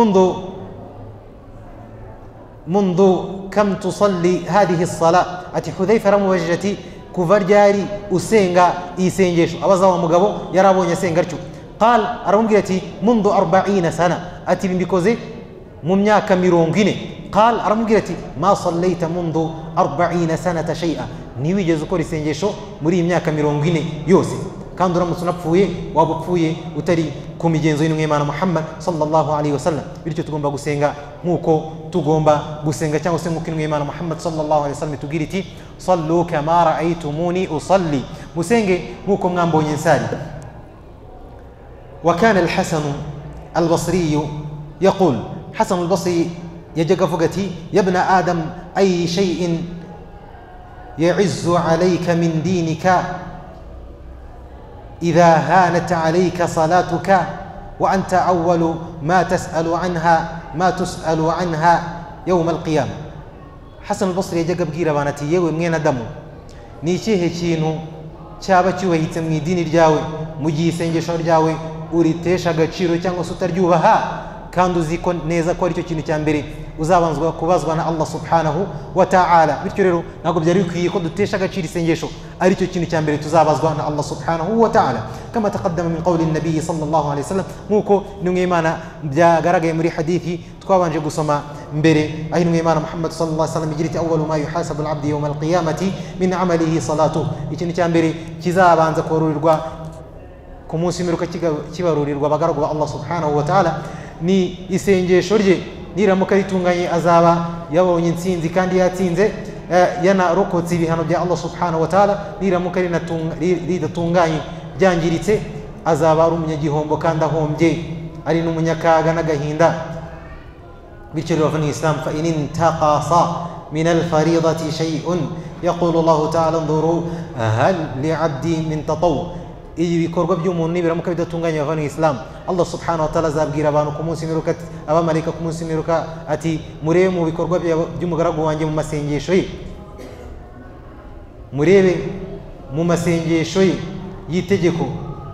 منذ كم تصلي هذه الصلاة أتي حذيفة رموجتي كفرجاري وسينغا إيسينجيش أبزا ومغابو يرابون يسينغرشو قال أرمغيرتي منذ 40 سنة أتي بمبكوزي ممنياك ميرونغيني قال أرمغيرتي ما صليت منذ 40 سنة شيئا نيوي جزكوري سينجيشو مري ممنياك ميرونغيني يوسي كان درام سنبفوye wabupfuye utari ku migenzo y'Imana Muhammad sallallahu alaihi wasallam bityo tugomba gusenga nkuko tugomba gusenga cyangwa se nkuko Imana Muhammad sallallahu alaihi wasallam tugira iti sallu kama ra'aytumuni usalli musenge nkuko mwambonye nsari. وكان الحسن البصري يقول حسن البصري يجق فقتي يا ابن آدم أي شيء يعز عليك من دينك إذا هانت عليك صلاتك وأنت أول ما تسأل عنها يوم القيامة. حسن البصري يجب بقيرة بانتي يوي مين دمو نيشيه چينو چابا چوه هيتمني دين الجاوي مجي سنجشور جاوي uritesha agaciro cyangwa se utaryubaha kandi uziko neza ko ari cyo kintu cyambere uzabanzwa kubazwa na Allah subhanahu wa ta'ala. Bityo rero nago byari bikwiye ko dutesha agaciro isengesho ari cyo kintu cyambere tuzabazwa na Allah subhanahu wa ta'ala kama taqaddama min qawli an-nabiy sallallahu alayhi wasallam nkuko n'Imana byagaragaye muri hadithi twabanje gusoma mbere aho n'Imana Muhammad sallallahu alayhi wasallam igiriti awwalu ma yuhasabu al-'abdu yawm al-qiyamati min 'amalihi salatu ikintu cyambere kizabanza korurirwa ku munsi miruka kibarurirwa abagaragu ba Allah subhanahu wa ta'ala ni isengesho rye niramuka ritunganye azaba yabonye intsinzi kandi yatsinze yanarokotse ibihano bya Allah subhanahu wa ta'ala niramuka ridatunganye byangiritse azaba ari umunyagihombo kandi ahombye ari n'umunyakaga n'agahinda. bityo rero ni Islam fa in intaqasa min al-fariidati shay'un yaqulu Allah ta'ala nduru hal li'abdi min tatawwu iyi bikorwa by'umuntu nibiramuka bidatunganye bavana Islam Allah subhanahu wa ta'ala azabwira abantu ku munsi miruka abamarika ku munsi miruka ati murebe mu bikorwa by'umugaragu wanjye mu masengesho ye murebe mu masengesho ye yitegeko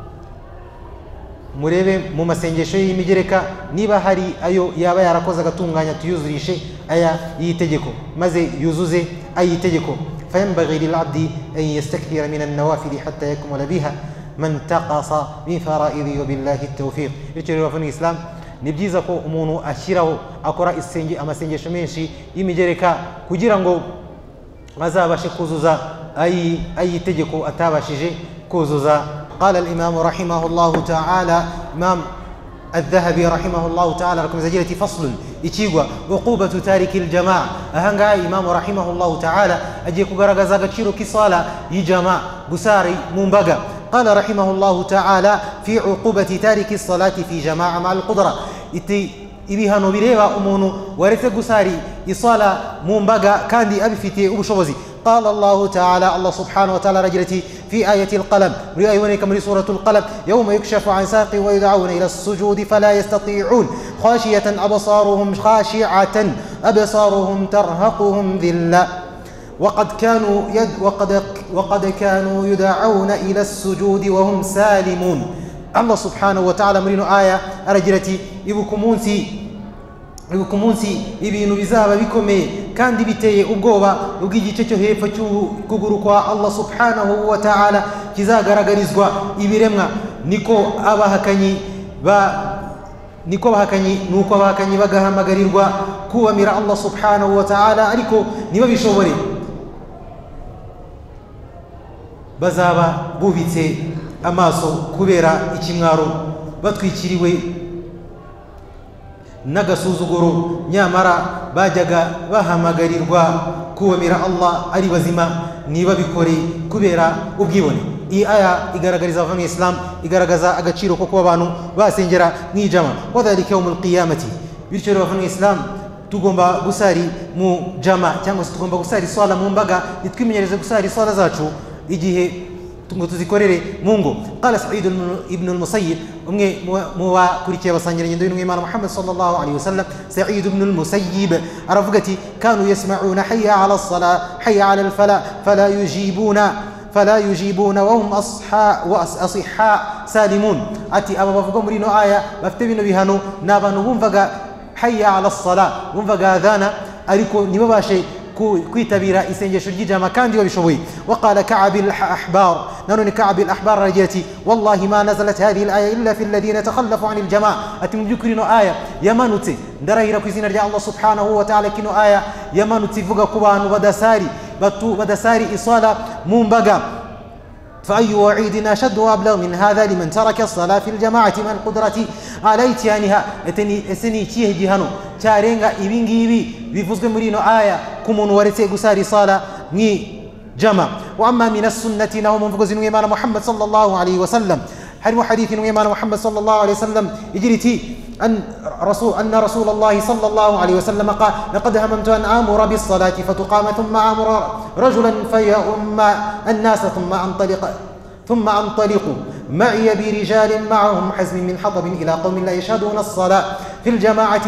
murebe mu masengesho ye y'imigereka niba hari ayo yaba yarakoze agatunganya tuyuzurishe aya yitegeko maze yuzuze ayitegeko فينبغي للعبد أن يستكثر من النوافل حتى يكمل بها من تقص من فرائض وبالله التوفيق. يتشرف في الإسلام نبجيزا ko umuntu ashiraho akora amasengesho menshi y'imigereka kugira ngo azabashe kuzuza ayi tegeko atabashije kuzuza. قال الإمام رحمه الله تعالى إمام الذهبي رحمه الله تعالى رقم زجيرة فصل ichigwa uqubatu tariki aljamaa ahanga imam rahimahullah ta'ala aje kugaragaza agaciro kisala yijamaa gusari mumbaga. قال رحمه الله تعالى في عقوبة تارك الصلاة في جماعة مع القدرة ibihano bireba umuntu waretse gusari isala mumbaga kandi abifite ubushobozi. قال الله تعالى الله سبحانه وتعالى رجلتي في آية القلم رأيونك من سورة القلم يوم يكشف عن ساق ويدعون إلى السجود فلا يستطيعون خاشية أبصارهم ترهقهم ذلة وقد كانوا يدعون إلى السجود وهم سالمون. الله سبحانه وتعالى مرينو آية رجلتي ibikumunsi ibintu bizaba bikomeye kandi biteye ubwoba ubw'igice cyo hepfo cy'ukuguru kwa Allah subhanahu wa ta'ala kizagaragarizwa ibiremwa niko abahakanyi bagahamagarirwa kubamira Allah subhanahu wa ta'ala ariko niba bishobore bazaba bubitse amaso kubera ikimwaro batwikiriwe n'agasuzuguro nyamara bajyaga bahamagarirwa kubamira Allah ari bazima niba bikore kubera ubwibone. iyi aya igaragariza mu Islam igaragaza agaciro ko kuba abantu basengera nk'ijama wadhalika yawmul qiyamati. bityo rero mu Islam tugomba gusari mu jama cyangwa se tugomba gusari swala mu mbaga nitwimenyereze gusari swala zacu igihe tuzikorere mungu. قال سعيد ابن المسيب umwe mu bakurikiye basangira ngendo y'Imana Muhammad sallallahu alaihi wasallam سعيد ابن المسيب aravuga ati كانوا يسمعون حي على الصلاة حي على الفلاح فلا يجيبون فلا يجيبون وهم أصحاء سالمون أتي أبا بفقو مرينو آية بفتبينو بيهانو نابانو بمفقا حي على الصلاة بمفقا أذانا أريكو نباباشي كويتابيرا إسنجيشو الجيجاما كان ديو بشوي. وقال كعب الأحبار نانوني كعب الأحبار رجيتي والله ما نزلت هذه الآية إلا في الذين تخلفوا عن الجماعة أتم ذكرينو آية يمانوتي دراهيرا كوزين رجع الله سبحانه وتعالى كينو آية يمانوتي فوق كوبان بدساري إصالة منبقى فأي وعيد أشد وأبلغ من هذا لمن ترك الصلاة في الجماعة من القدرة على إتيانها أسني تيه جهنو تارينغا إبنجيبي بفوزك مرينو آية كمون ورثي قساري صلاة ني جمع. وأما من السنة نهم منفقزين ويمان محمد صلى الله عليه وسلم حديث ويمان محمد صلى الله عليه وسلم يجريتي أن رسول الله صلى الله عليه وسلم قال لقد هممت أن آمر بالصلاة فتقام ثم آمر رجلا فيؤم الناس ثم أنطلق معي برجال معهم حزم من حطب إلى قوم لا يشهدون الصلاة في الجماعة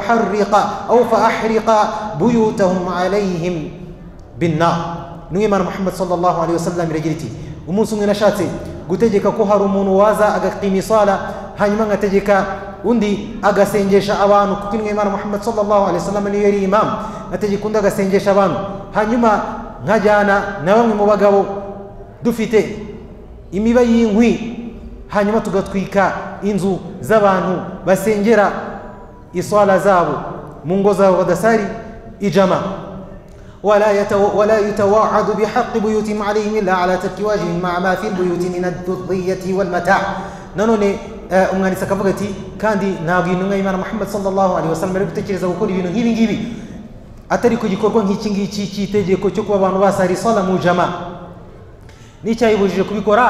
فأحرق بيوتهم عليهم بالنار. نويمان محمد صلى الله عليه وسلم رجلتي ومن سنة نشاتي قتجك كهر منوازا أقيمي صلاة هنمان تجك undi aga senjesha abantu kuko Imana Muhammad sallallahu alaihi wasallam ni yari imam ateje kunda aga senjesha abantu hanyuma nkajana na bamwe mu bagabo dufite imiba y'inkwi hanyuma tugatwika inzu z'abantu basengera iswala zabo mu ngo zabo badasari ijama ولا يتواعد بحق بيوتهم عليهم إلا على ترك واجب مع ما في البيوت من الذرية والمتاع. نانوني umwani sakavuga ati kandi ntabwo intumwa y'Imana Muhammad sallallahu alaihi wasallam ari gutekereza gukora ibintu nk'ibi ngibi atari ku gikorwa nk'iki ngiki cy'itegeko cyo kuba abantu basari sala mu jama n'icyayibujije kubikora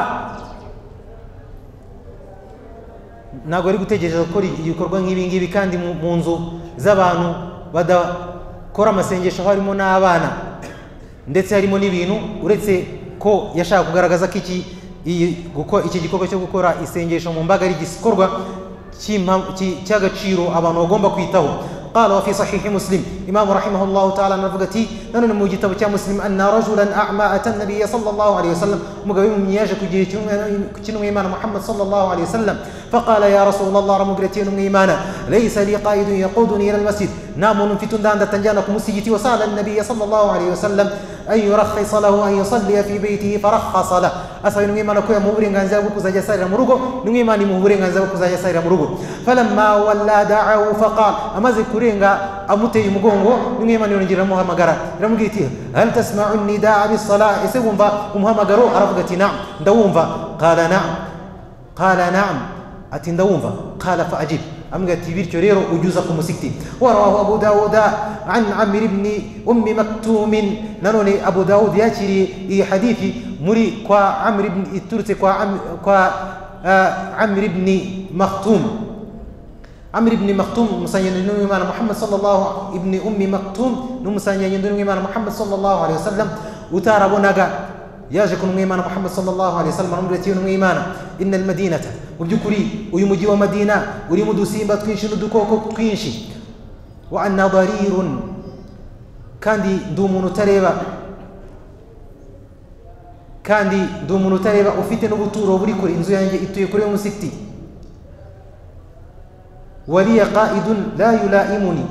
ntabwo ari gutekereza gukora igikorwa nk'ibi ngibi kandi mu nzu z'abantu badakora amasengesho harimo n'abana ndetse harimo n'ibintu uretse ko yashaka kugaragaza ko iki gikorwa cyo gukora isengesho mu mbaga ari gikorwa cy'agaciro abantu bagomba kwitaho. قال وفي صحيح مسلم إمام رحمه الله تعالى نرفقتي نحن نموجد بتاع مسلم أن رجلا أعمى أتى النبي صلى الله عليه وسلم مقابل من ياجك كتنو إيمان محمد صلى الله عليه وسلم فقال يا رسول الله رمقرتين إيمانا ليس لي قائد يقودني إلى المسجد نام في تندان تنجانكم مسجدي وسأل النبي صلى الله عليه وسلم أن يرخص له أن يصلي في بيته فرخص له أسأل إيمان كوي مهورين عن زابك زي سير مرغو إيمان مهورين عن زابك زي سير مرغو فلما ولا دعاه فقال أما ذكرين أمتي مغونغو إيمان ينجر مهمغرا رمغيتي هل تسمع النداء بالصلاة يسوون فمهمغرو أرفقتي نعم دوون قال نعم أتندون قال فأجب أمغا تبير كريرو وجوزكم مسكتي. ورواه أبو داود عن عمرو بن أم مكتوم نانوني أبو داود ياتي حديثي مري كوا عمرو بن الترسي كوا عمرو بن مكتوم عمرو بن مكتوم مسانين نومي مع محمد صلى الله ابن أم مكتوم نمسانين نومي مع محمد صلى الله عليه وسلم وتاربو ناغا ياجكم إيمان محمد صلى الله عليه وسلم رمضتين إيمانا إن المدينة وبجكري ويمجي ومدينة وريمدو سيمبا تكينشي ندوكوكو تكينشي وأن ضرير كان دي دومونو تريبا وفيتن بطورو بريكوري إنزو يانجي إتو يكوري مسكتي ولي قائد لا يلائمني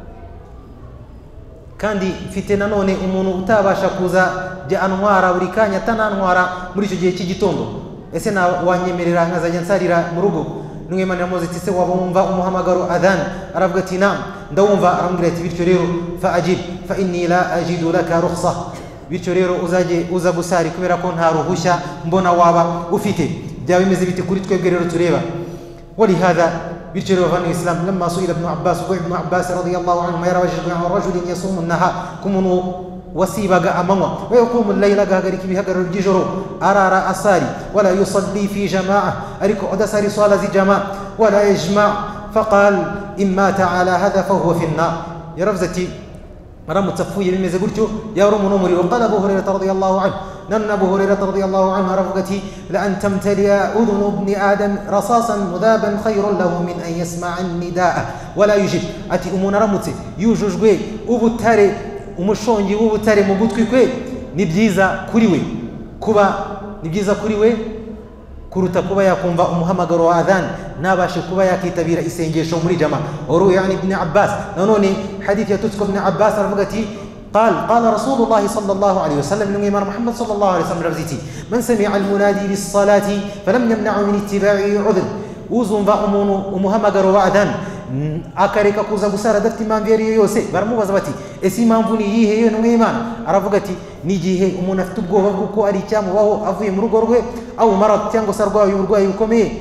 kandi fitena none umuntu utabasha kuza je antwara buri kanya tanantwara muri icyo gihe cy'igitondo ese na wanyemerera nkazajya nsarira mu rugo n'umwemana yamuze ati se wabumva umuhamagaro adhan aravuga ati naam ndawumva arambwira ati bityo rero fa ajib fa inni la ajidu laka rukhsa bityo rero uza gusari kubera ko nta ruhushya mbona waba ufite byawe bimeze bite kuri twebwe rero tureba ولهذا بيجري وفن الإسلام لما سئل ابن عباس رضي الله عنه ما يرى رجل يصوم النهار كمنو وسيبا أمامه ويقوم الليل غارك بها الججر أرى أساري ولا يصلي في جماعة أريك أدساري صلاة زي جماعة ولا يجمع فقال إن مات على هذا فهو في النار يا رفزتي مرام تفوي بما قلت يا رم نمري. وقال أبو هريرة رضي الله عنه نن أبو هريرة رضي الله عنه رفقتي لأن تمتلئ أذن ابن آدم رصاصا مذابا خير له من أن يسمع النداء ولا يجب أتي أمون رمتي يوجوج بي أبو التاري umushongi w'ubutare mu gutwi kwe ni byiza kuri we kuba ni byiza kuri we kuruta kuba yakumva umuhamagaro wa adhan nabashe kuba yakitabira isengesho muri jama. Uru yani ibn Abbas nanone hadith yatutsiko ibn Abbas aravuga ati قال رسول الله صلى الله عليه وسلم من إمام محمد صلى الله عليه وسلم رفزيتي من سمع المنادي بالصلاة فلم يمنع من اتباعه عذر وزن فأمون ومهمجر وعدان akareka kuza gusara adafite impamvu yari yose baramubaza bati ese impamvu ni yihe n'umwimana aravuga ati nigihe umuntu afite ubwoba bw'uko ari icyamubaho avuye mu rugo rwe au marad cyangwa se arwaye uburwayi bukomeye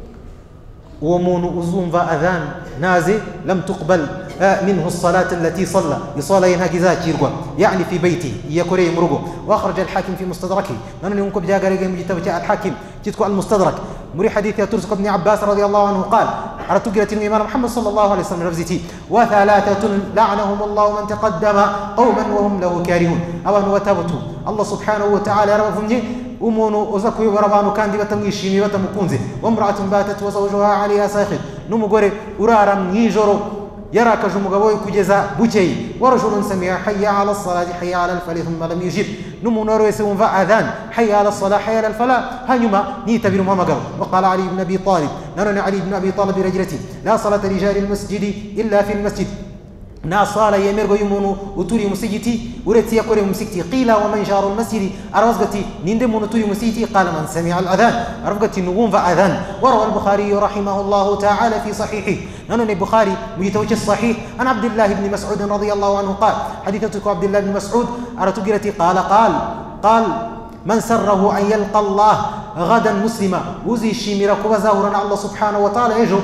uwo muntu uzumva adhan naze lam tuqbal منه الصلاة التي صلى يصلى ينهجزا كيرغوا يعني في بيته يكوري مرغو. واخرج الحاكم في مستدركه من ينكب جاغري مجتبى الحاكم تتكو المستدرك مري حديث يترزق ابن عباس رضي الله عنه قال على تجرة الإمام محمد صلى الله عليه وسلم رفزتي وثلاثة لعنهم الله من تقدم قوما وهم له كارهون أوان وتابتوا الله سبحانه وتعالى رفضني umuntu uza kuyobora abantu kandi batamwishimiye batamukunze wamra'atun batat wa zawjuha 'alayha sakhit n'umugore urara mwijoro yarakaje umugabo we kugeza bukeye warajulun sami'a hayya 'ala as-salati hayya 'ala al-falah thumma lam yujib n'umuntu wese wumva adhan hayya 'ala as-salah hayya 'ala al-falah hanyuma nitabira umuhamagaro. waqala Ali ibn Abi Talib nanone Ali ibn Abi Talib rajulati la salata rijali al-masjid illa fi al-masjid na sala yemergo y'umuntu uturi umusigiti uretse yakore umusigiti qila wa man jaru almasjid arazgati ninde muntu uturi umusigiti qala man sami'a al-adhan arafgati nuwumva adhan. warawa al-Bukhari rahimahullahu ta'ala fi sahihi nanone Bukhari mujitawji sahih an Abdullah ibn Mas'ud radiyallahu anhu qala hadithatu Abdullah ibn Mas'ud aratugirati qal من سره أن يلقى الله غدا مسلما وزي الشيميرا كوزاورنا الله سبحانه وتعالى يجو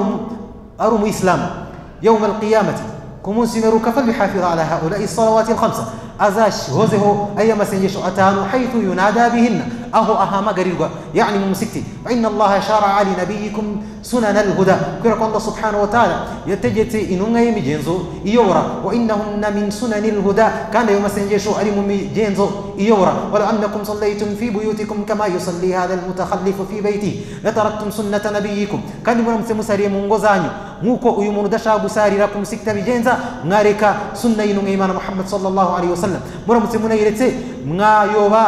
أروم إسلام يوم القيامة كمونسي نروك فليحافظ على هؤلاء الصلوات الخمسة أزاش هوزه أي مسنجش أتانو حيث ينادى بهن أهو أهام قريبا يعني ممسكتي فإن الله شرع لنبيكم سنن الهدى كيرك الله سبحانه وتعالى يتجت إنه يمجنزو إيورا وإنهن من سنن الهدى كان يوم مسنجش أريم مجنزو إيورا ولو أنكم صليتم في بيوتكم كما يصلي هذا المتخلف في بيته لتركتم سنة نبيكم كان يمرمس مساري منغزاني موكو يمون دشا بساري لكم سكت بجنزا نارك سنة إيمان محمد صلى الله عليه وسلم مرمس منيرتي منا يوبا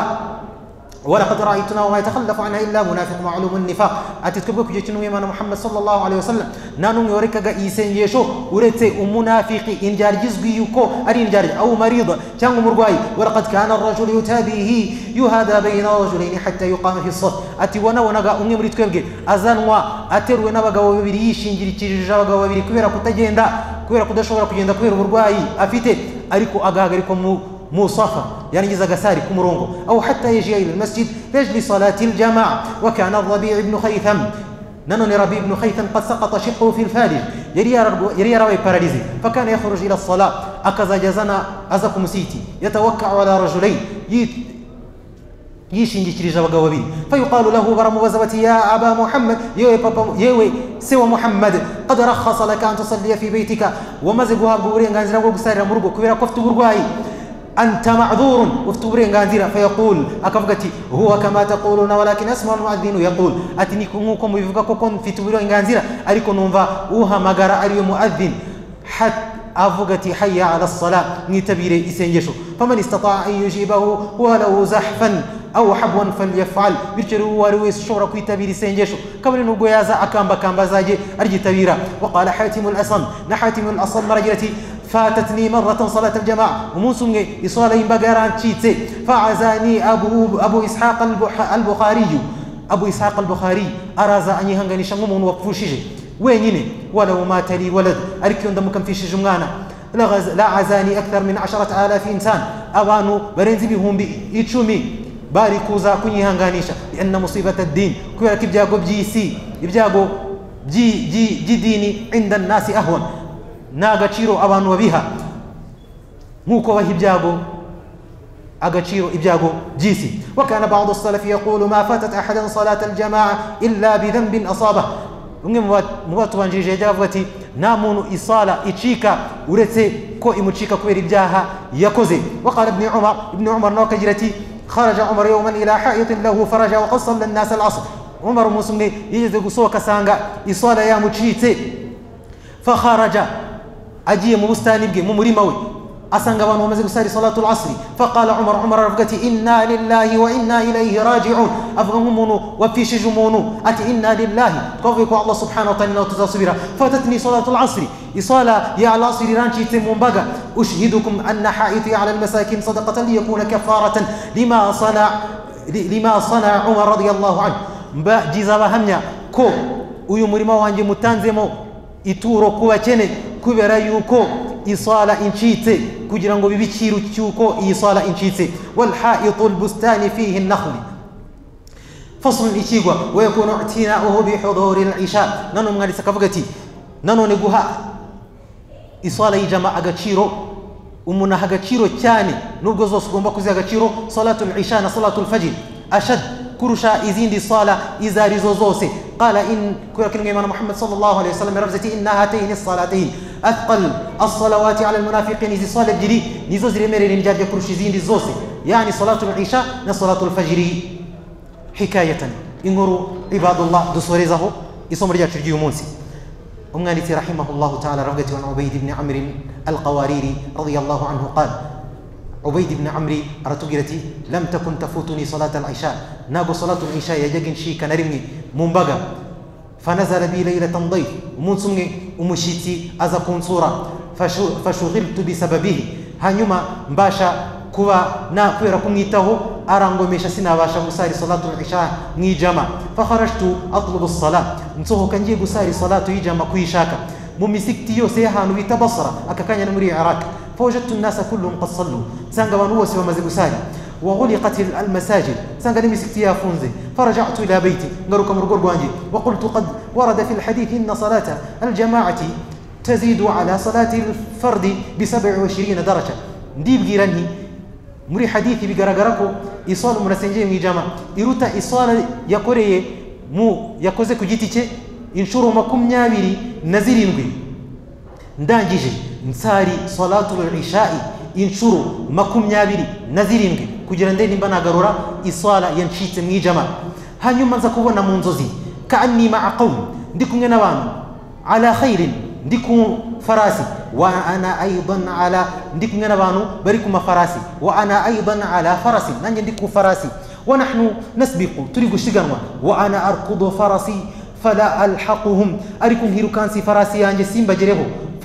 ولقد رأيتنا وما يتخلف عنها إلا منافق معلوم النفاق أتتكبك جيتنو إيمان محمد صلى الله عليه وسلم نانو يوريك إيسان يشو وريتي منافق إن جارجز بيوكو أرين جارج أو مريض تانغ مرغواي ولقد كان الرجل يتابيه يهدى بين رجلين حتى يقام في الصف أتي ونا ونغا أمي مريد كيفجي أزانوا أتر ونبغا وبري شنجري تيجاغا وبري كبيرا كتجيندا كبيرا كدشورا كجيندا كبيرا مرغواي أفيتي أريكو أغاغريكو مصافة يعني جزاك ساري كمرونغو أو حتى يجي إلى المسجد لأجل صلاة الجماعة. وكان الربيع بن خيثم ننني ربيع بن خيثم قد سقط شقه في الفالج يري روي باراليزي فكان يخرج إلى الصلاة أكذا جزنا أزكم سيتي يتوكع على رجلين يشنجي تريجا وقوابين فيقال له برم وزبتي يا أبا محمد يوي سوى محمد قد رخص لك أن تصلي في بيتك ومزقها بورين غانزنا وقسار مرقو كبيرا كفت برقواي أنت معذور وفتورين غانزيرا فيقول أكفقتي هو كما تقولون ولكن اسمع المؤذن يقول أتنيكم يفقكم في تورين غانزيرا أريكم ننفا وها مغارا أريو مؤذن حتى أفقتي حي على الصلاة نتبيري إسنجشو فمن استطاع أن يجيبه ولو زحفا أو حبوا فليفعل بيرجروا ورويس شورا كي تبيري سنجشو كمن نقويازا أكام بزاجي أرجي تبيرا. وقال حاتم الأصم نحاتم الأصم رجلتي فاتتني مرة صلاة الجماعة وموسمي يصلي بقران تشيتسي فعزاني أبو إسحاق البخاري أرازا أني هنغني شمومون وقفوشيجي وينيني ولو مات لي ولد أركيون دمكم في شجمانا لا عزاني أكثر من 10,000 إنسان أوانو برنزي بهم بيتشومي باركوزا كوني هنغانيشا لأن مصيبة الدين كويرا كيف جاقو بجيسي يبجاقو جي ديني عند الناس أهون ناغاتشيرو أوانو بها موكو وهبجاقو أغاتشيرو إبجاقو جيسي. وكان بعض السلف يقول ما فاتت أحدا صلاة الجماعة إلا بذنب أصابه mwatu wanjije javati namunu isala ichika uretse ko imuchika kweri byaha yakoze. وقال ابن عمر نوكجرتي خرج عمر يوما إلى حائط له فرج وقصل للناس العصر عمر مسلمي يجد سوك سانغا إصالة يا مجيتي فخرج أجي مستانبجي ممرموي asanga abantu bamaze gusari salatu al-asri faqala Umar aravuga ati inna lillahi wa inna ilayhi raji'un avuga nk'umuntu wapfishije umuntu ati inna lillahi twavuye ko Allah subhanahu wa ta'ala tuzasubira fatatni salatu al-asri isala ya al-asri rancitse mu mbaga ushhidukum anna ha'iti ala al-masakin sadaqatan liyakuna kafaratan lima sana Umar radiyallahu anhu mbagiza bahamya ko uyu murima wanje mutanzemo ituro kubakene kubera yuko isala incitse kugira ngo bibikiru cyuko iyi sala incitse wal ha'itul bustani fihi an-nakhl fasl ikigwa wa yakunu i'tina'uhu bi huduri al-isha nano mwanditse akavuga ati nanone guha isala y'ijama agaciro umuntu agaciro cyane nubwo zose ugomba kuziha agaciro salatu al-isha na salatu al-fajr ashad kurusha izindi sala izarizo zose qala in kurakin imam Muhammad sallallahu alayhi wasallam rafzati inna hatayn as-salatayn athqal as-salawati ala al-munafiqin izi salat jiri nizo ziremerera injabya kurusha izindi zose yani salatu al-isha na salatu al-fajr hikayatan inkuru ibadullah dusorezaho isomo ryacu ry'uyu munsi umwanditsi rahimahullahu ta'ala rafgati wa Ubayd ibn Amr al-Qawariri radiyallahu anhu qala عبيد بن عمري أرتقرتي لم تكن تفوتني صلاة العشاء ناقو صلاة العشاء يجن شيك نرمي منبغى فنزل بي ليلة ضيف ومنسمي ومشيتي أزكون صورة فشغلت بسببه هنيما باشا كوا ناقوير كميته أرانغو ميشا سنا باشا مساري صلاة العشاء نيجاما فخرجت أطلب الصلاة نسوه كان جيب ساري صلاة يجاما كويشاكا ممسكتيو سيها نويت بصرة أكاكان ينمري عراك فوجدت الناس كلهم قد صلوا سانغا ونوسي ومزيغساري وغلقت المساجد سانغا نمسكتيا فونزي فرجعت إلى بيتي نروك مرقرقوانجي وقلت قد ورد في الحديث إن صلاة الجماعة تزيد على صلاة الفرد ب27 درجة نديب جيراني مري حديثي بقرقرقو إصال منسنجي من جامع إروتا إصال يقوري مو يقوزيكو جيتيشي inshuro 20 na zirindwi ndangije nsari salatul isha'i inshuro 20 na zirindwi kugira ndende nimba nagarura isala yancitse mwijama hanyuma nza kubona mu nzozi kaanni ma'a qawm ndikumwe n'abantu ala khairin ndiku farasi wa ana aidan ala ndikumwe n'abantu bari ku mafarasi wa ana aidan ala farasi nanjye ndiku farasi wa nahnu nasbiqu turi gushiganwa wa ana arqudu farasi فلا ألحقهم أريكم هيروكانسي فراسي أنجي سيمبا جريبو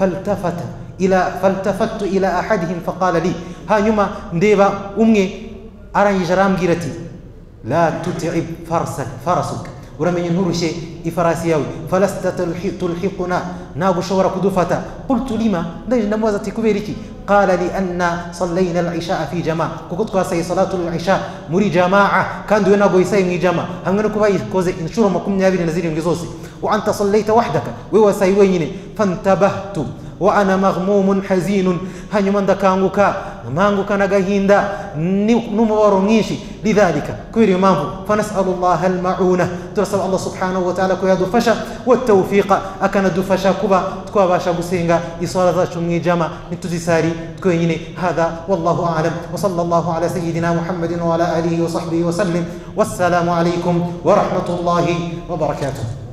فالتفت إلى أحدهم فقال لي ها يوما نديبا أمي أراني جرام جيرتي لا تتعب فرسك ورمي نور شيء إفراسياوي فلست تلحقنا نابو شورا كدوفتا قلت لما ليش نموزتي كبيريكي قال لأن صلينا العشاء في جماعة كنت قاسي صلاة العشاء مري جماعة كان دوينا قويسي من جماعة هنغنو كباي كوزي انشورا ما كم نابين نزيل نجزوسي وأنت صليت وحدك ووسي ويني فانتبهت وأنا مغموم حزين هني من دكانغوكا مانغوكا نغاهيندا نمورو نيشي لذلك كويري مامو فنسأل الله المعونة ترسل الله سبحانه وتعالى كويا دفشا والتوفيق أكن دفشا كوبا تكوا باشا بسينغا إصالة ذات شمي جامع نتوزي ساري تكويني هذا والله أعلم وصلى الله على سيدنا محمد وعلى آله وصحبه وسلم والسلام عليكم ورحمة الله وبركاته.